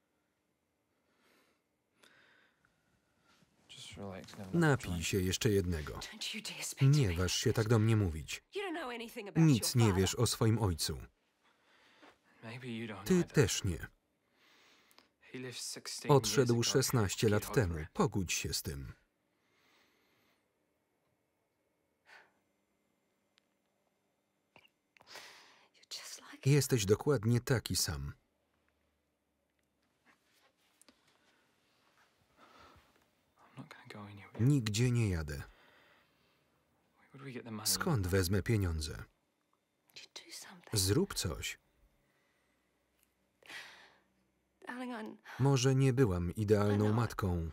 Napij się jeszcze jednego. Nie waż się tak do mnie mówić. Nic nie wiesz o swoim ojcu. Ty też nie. Odszedł szesnaście lat temu. Pogódź się z tym. Jesteś dokładnie taki sam. Nigdzie nie jadę. Skąd wezmę pieniądze? Zrób coś. Może nie byłam idealną matką,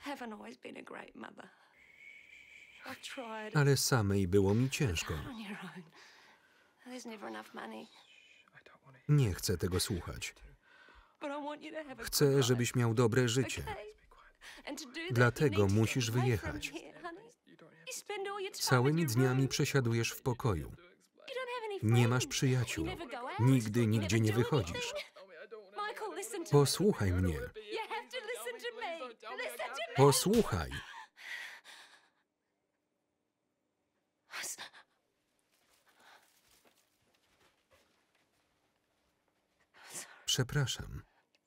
ale samej było mi ciężko. Nie chcę tego słuchać. Chcę, żebyś miał dobre życie. Dlatego musisz wyjechać. Całymi dniami przesiadujesz w pokoju. Nie masz przyjaciół. Nigdy nigdzie nie wychodzisz. Posłuchaj mnie. Posłuchaj. Przepraszam.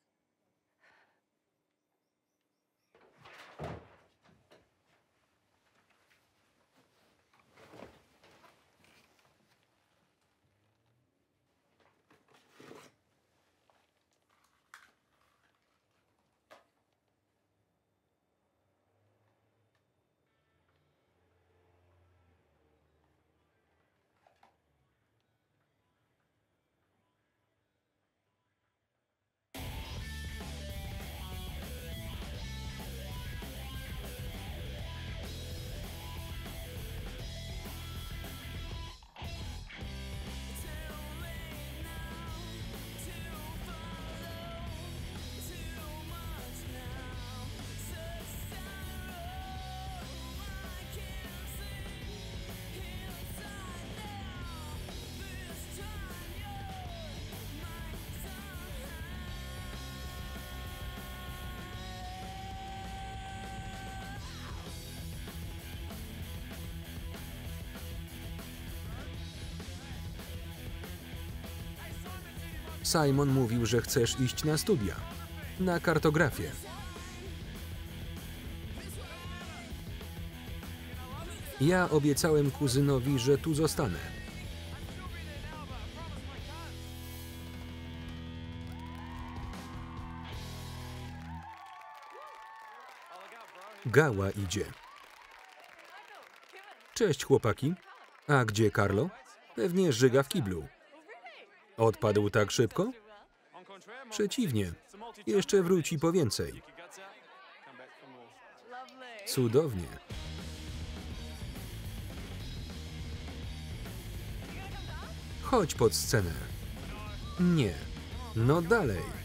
Simon mówił, że chcesz iść na studia. Na kartografię. Ja obiecałem kuzynowi, że tu zostanę. Gała idzie. Cześć, chłopaki. A gdzie Carlo? Pewnie żyga w kiblu. Odpadł tak szybko? Przeciwnie. Jeszcze wróci po więcej. Cudownie. Chodź pod scenę. Nie. No dalej.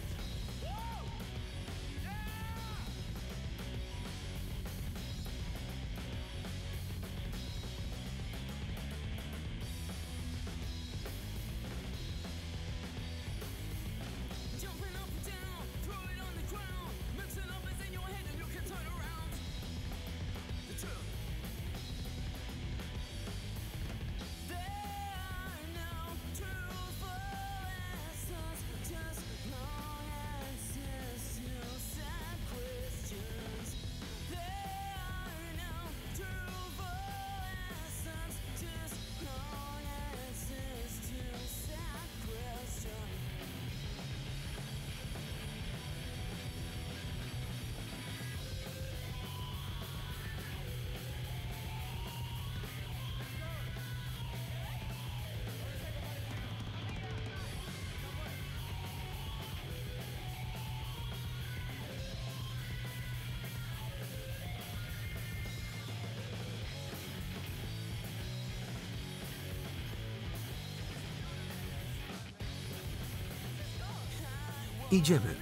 Idziemy.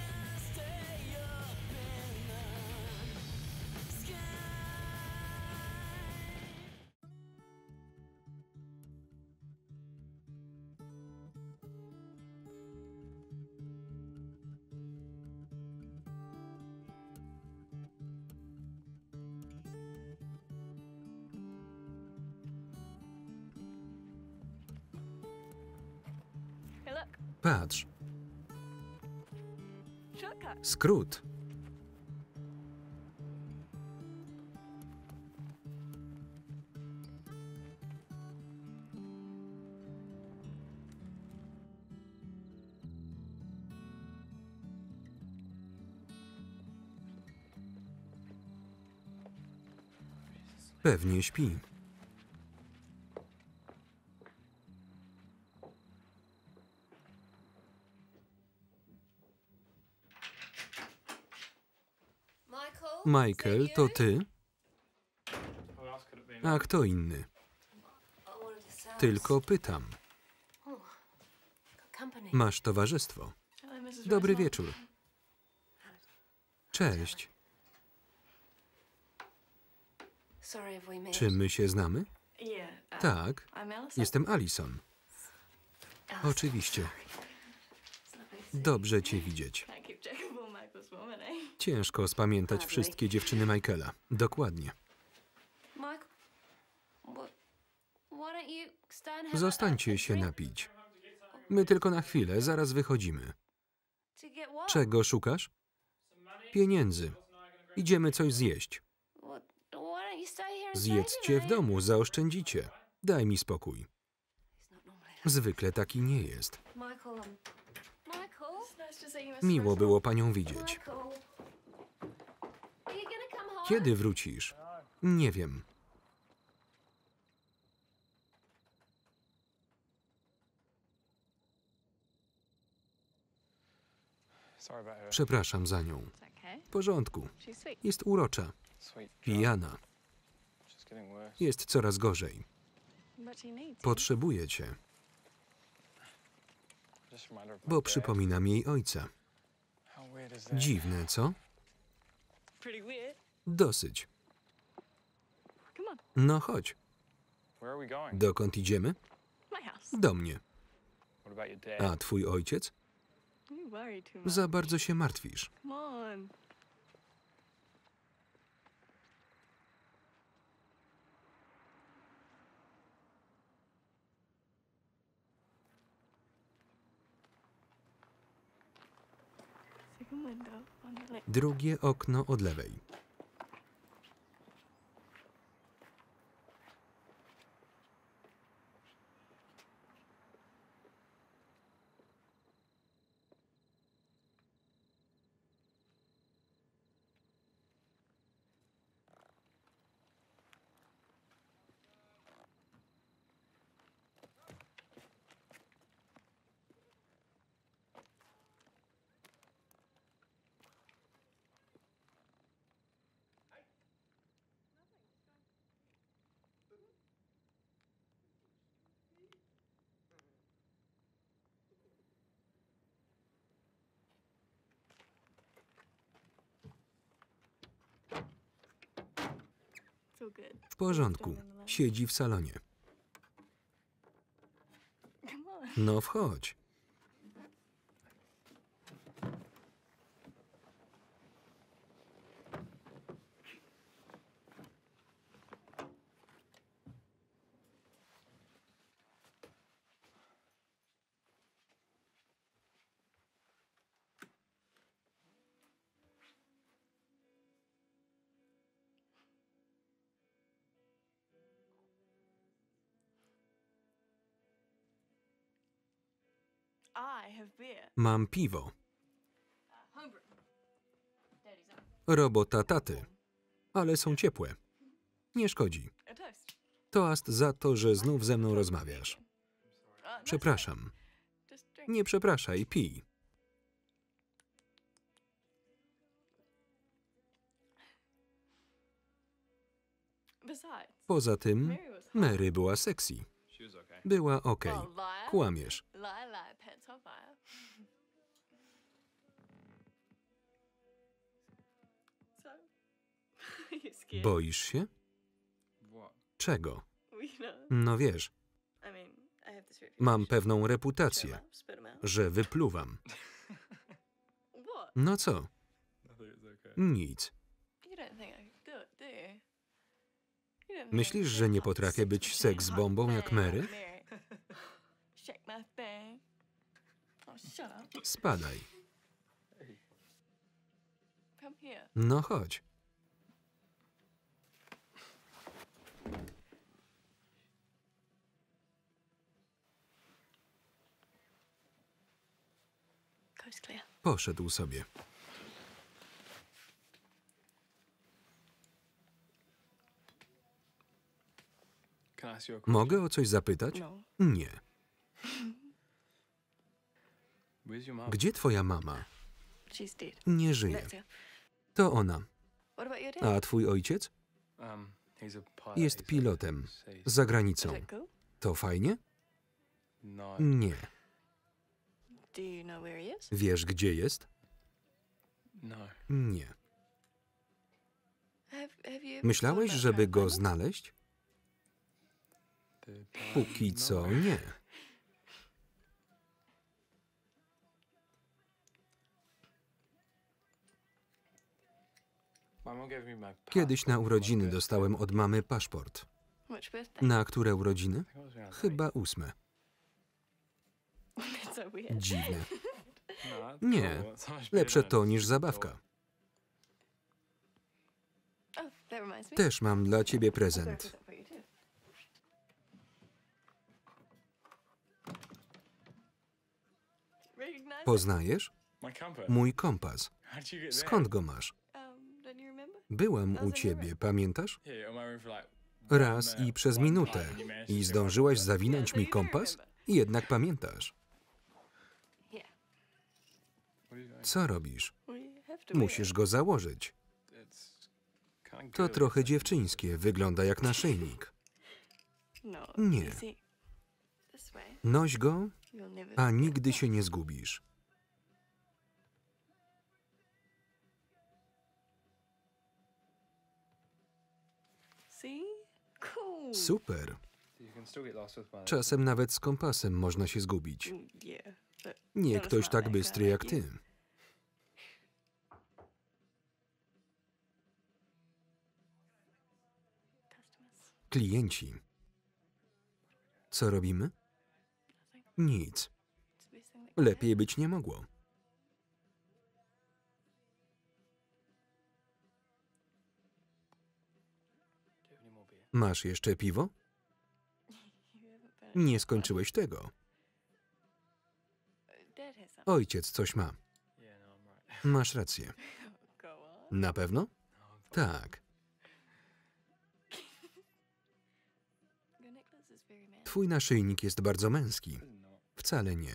Patrz. Skrót. Pewnie śpi. Michael, to ty? A kto inny? Tylko pytam. Masz towarzystwo. Dobry wieczór. Cześć. Czy my się znamy? Tak. Jestem Alison. Oczywiście. Dobrze cię widzieć. Ciężko spamiętać wszystkie dziewczyny Michaela. Dokładnie. Zostańcie się napić. My tylko na chwilę, zaraz wychodzimy. Czego szukasz? Pieniędzy. Idziemy coś zjeść. Zjedzcie w domu, zaoszczędzicie. Daj mi spokój. Zwykle taki nie jest. Miło było panią widzieć. Kiedy wrócisz? Nie wiem. Przepraszam za nią. W porządku. Jest urocza. Pijana. Jest coraz gorzej. Potrzebuje cię. Bo przypominam jej ojca. Dziwne, co? Dosyć. No chodź. Dokąd idziemy? Do mnie. A twój ojciec? Za bardzo się martwisz. Drugie okno od lewej. W porządku. Siedzi w salonie. No wchodź. Mam piwo. Robota taty. Ale są ciepłe. Nie szkodzi. Toast za to, że znów ze mną rozmawiasz. Przepraszam. Nie przepraszaj, pij. Poza tym, Mary była sexy. Była okej. Kłamiesz. Boisz się? Czego? No wiesz, mam pewną reputację, że wypluwam. No co? Nic. Myślisz, że nie potrafię być seks-bombą jak Mary? Spadaj. No chodź. Poszedł sobie. Mogę o coś zapytać? Nie. Gdzie twoja mama? Nie żyje. To ona. A twój ojciec? Jest pilotem. Za granicą. To fajnie? Nie. Wiesz, gdzie jest? Nie. Myślałeś, żeby go znaleźć? Póki co nie. Kiedyś na urodziny dostałem od mamy paszport. Na które urodziny? Chyba ósme. Dziwne. Nie, lepsze to niż zabawka. Też mam dla ciebie prezent. Poznajesz? Mój kompas. Skąd go masz? Byłam u ciebie, pamiętasz? Raz i przez minutę. I zdążyłaś zawinąć mi kompas? I jednak pamiętasz. Co robisz? Musisz go założyć. To trochę dziewczyńskie, wygląda jak naszyjnik. Nie. Noś go, a nigdy się nie zgubisz. Super. Czasem nawet z kompasem można się zgubić. Nie ktoś tak bystry jak ty. Klienci. Co robimy? Nic. Lepiej być nie mogło. Masz jeszcze piwo? Nie skończyłeś tego. Ojciec coś ma. Masz rację. Na pewno? Tak. Twój naszyjnik jest bardzo męski. Wcale nie.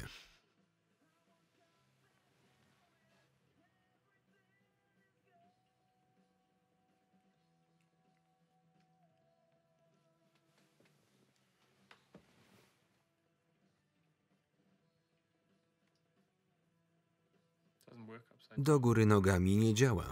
Do góry nogami nie działa.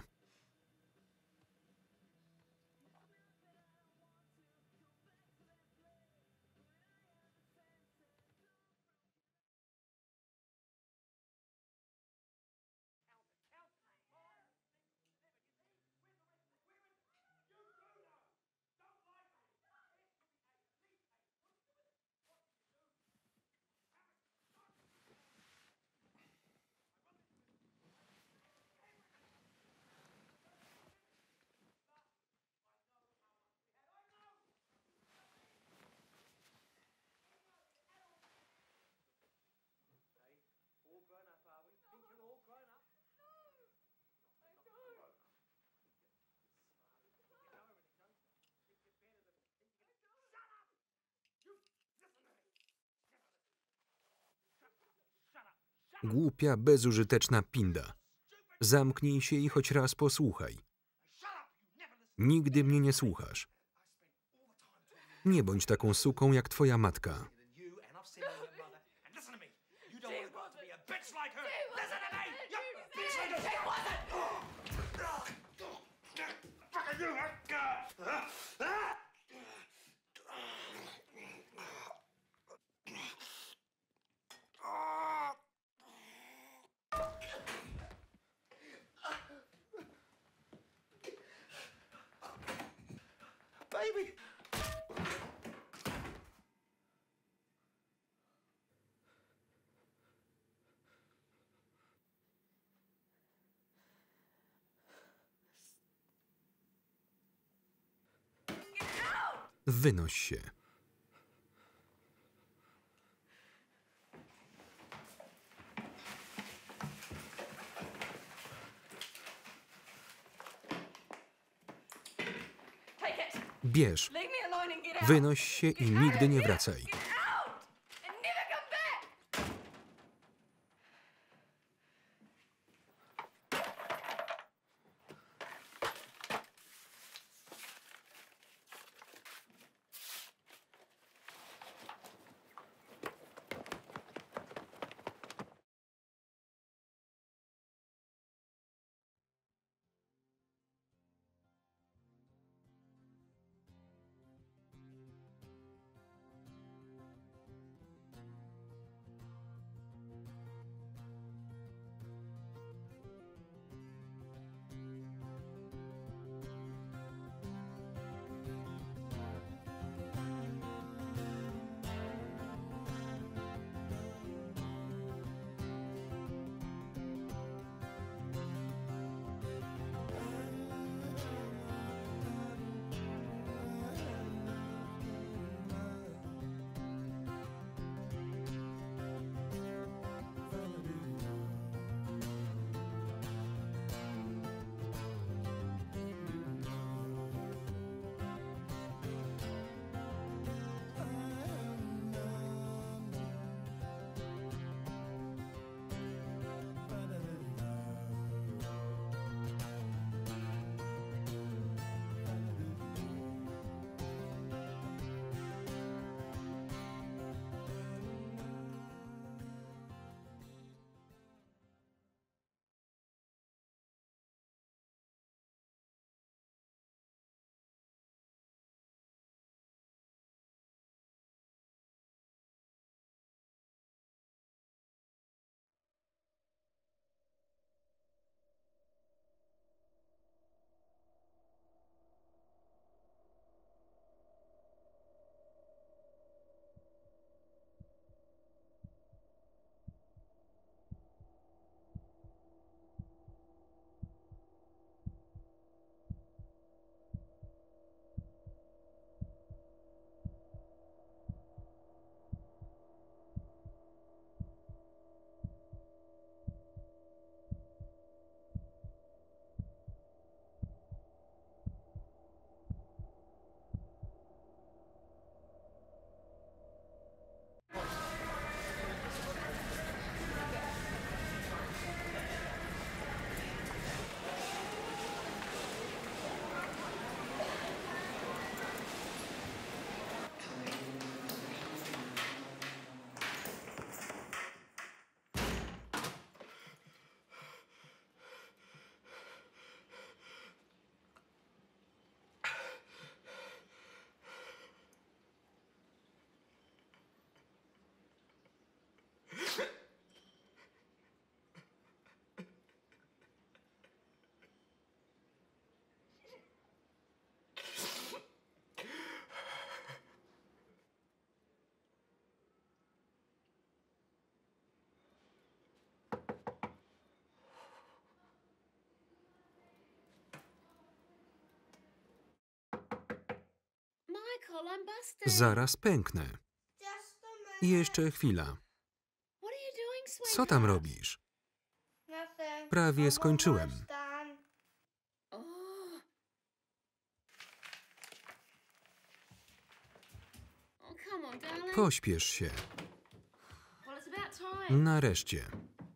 Głupia, bezużyteczna pinda. Zamknij się i choć raz posłuchaj. Nigdy mnie nie słuchasz. Nie bądź taką suką jak twoja matka. Wynoś się. Bierz. Wynoś się i nigdy nie wracaj. Zaraz pęknę. Jeszcze chwila. Co tam robisz? Prawie skończyłem. Pośpiesz się. Nareszcie.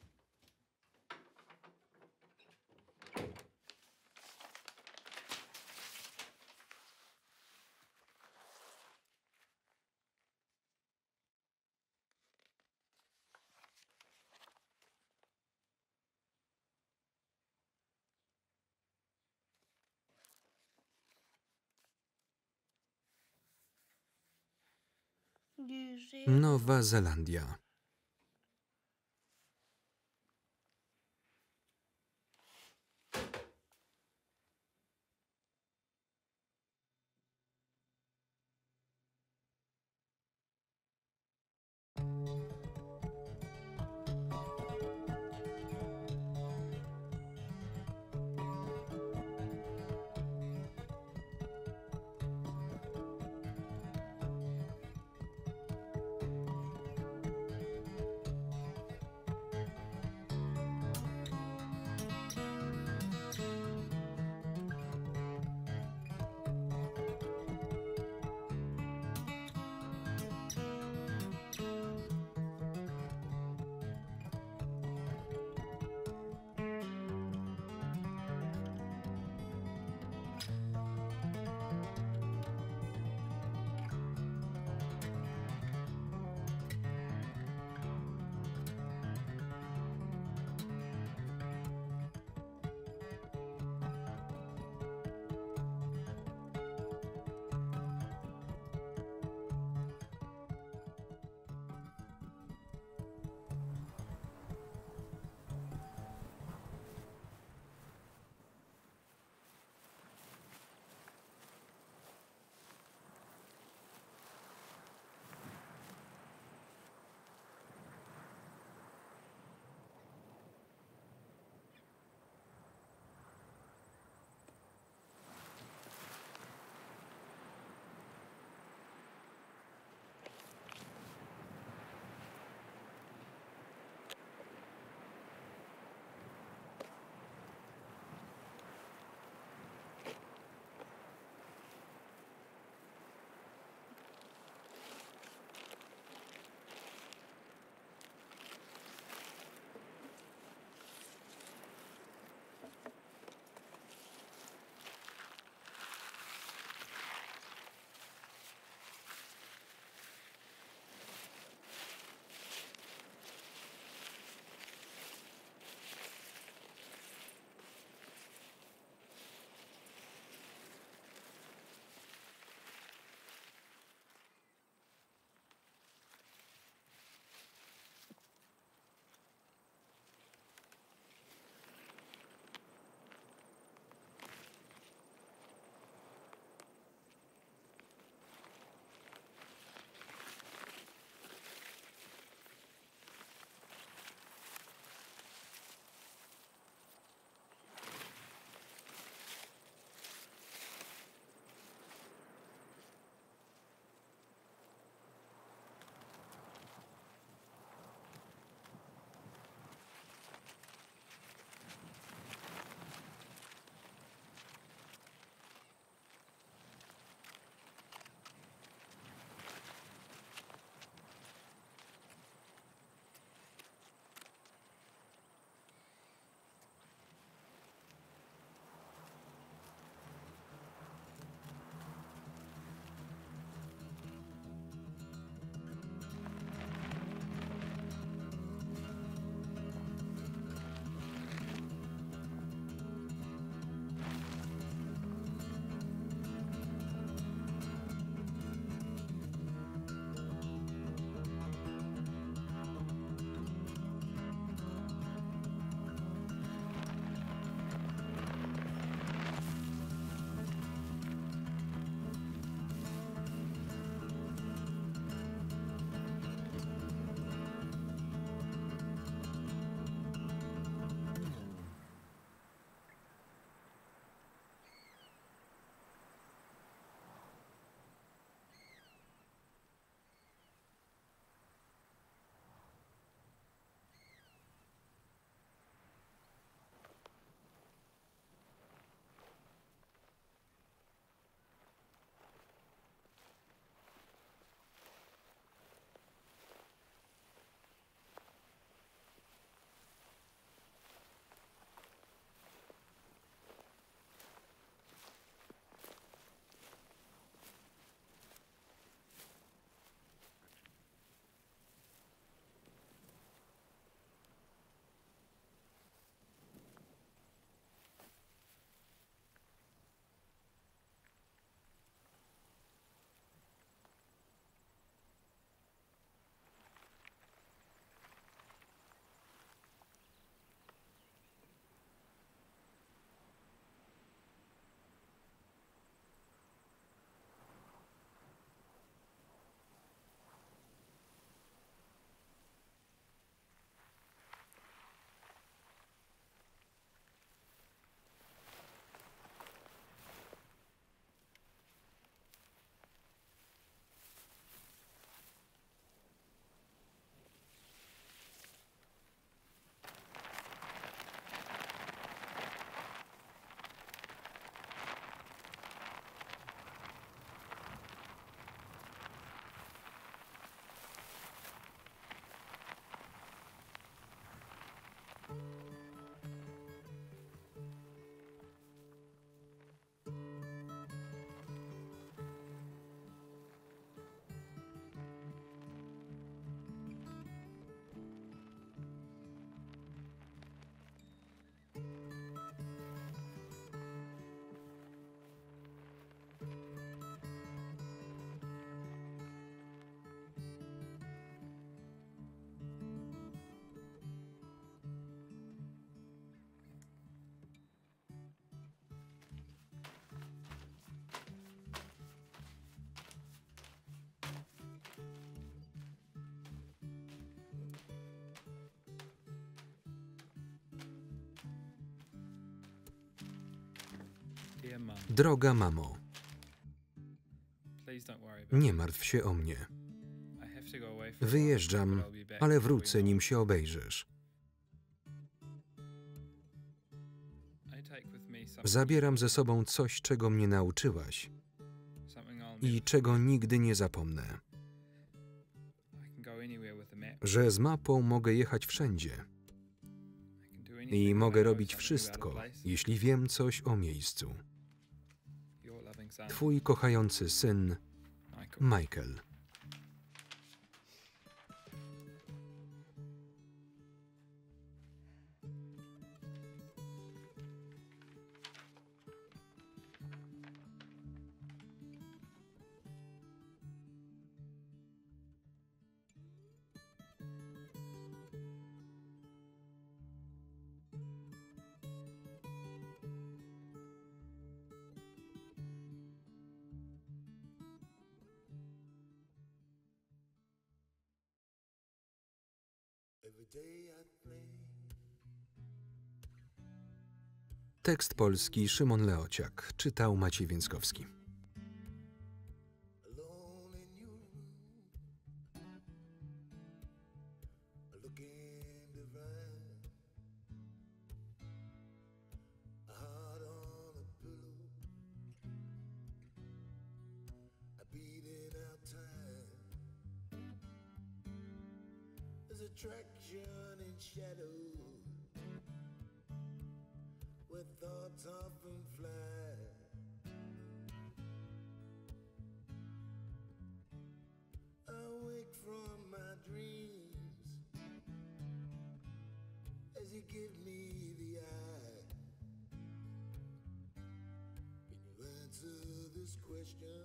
Nowa Zelandia. Droga mamo, nie martw się o mnie. Wyjeżdżam, ale wrócę, nim się obejrzysz. Zabieram ze sobą coś, czego mnie nauczyłaś i czego nigdy nie zapomnę. Że z mapą mogę jechać wszędzie i mogę robić wszystko, jeśli wiem coś o miejscu. Twój kochający syn, Michael. Tekst polski Szymon Leociak. Czytał Maciej Więckowski. Attraction in shadow, where thoughts often fly. I wake from my dreams as you give me the eye. Can you answer this question?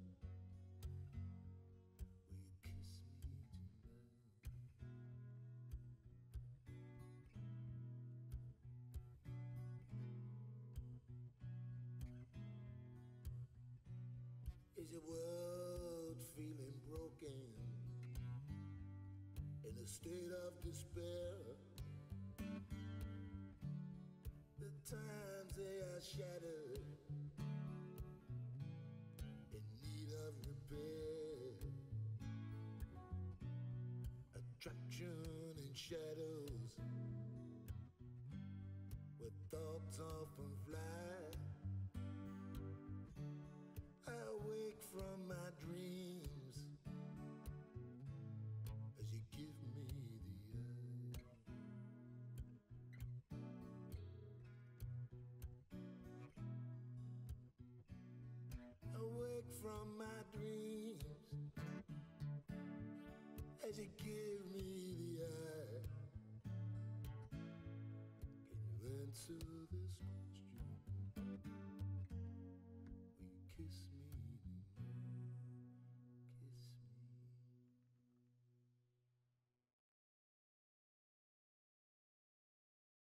Is your world feeling broken, in a state of despair? The times they are shattered, in need of repair. Attraction in shadows, where thoughts often fly. From my dreams as you give me the eye. Awake from my dreams as you give me the eye. Can you answer this question? Will you kiss me?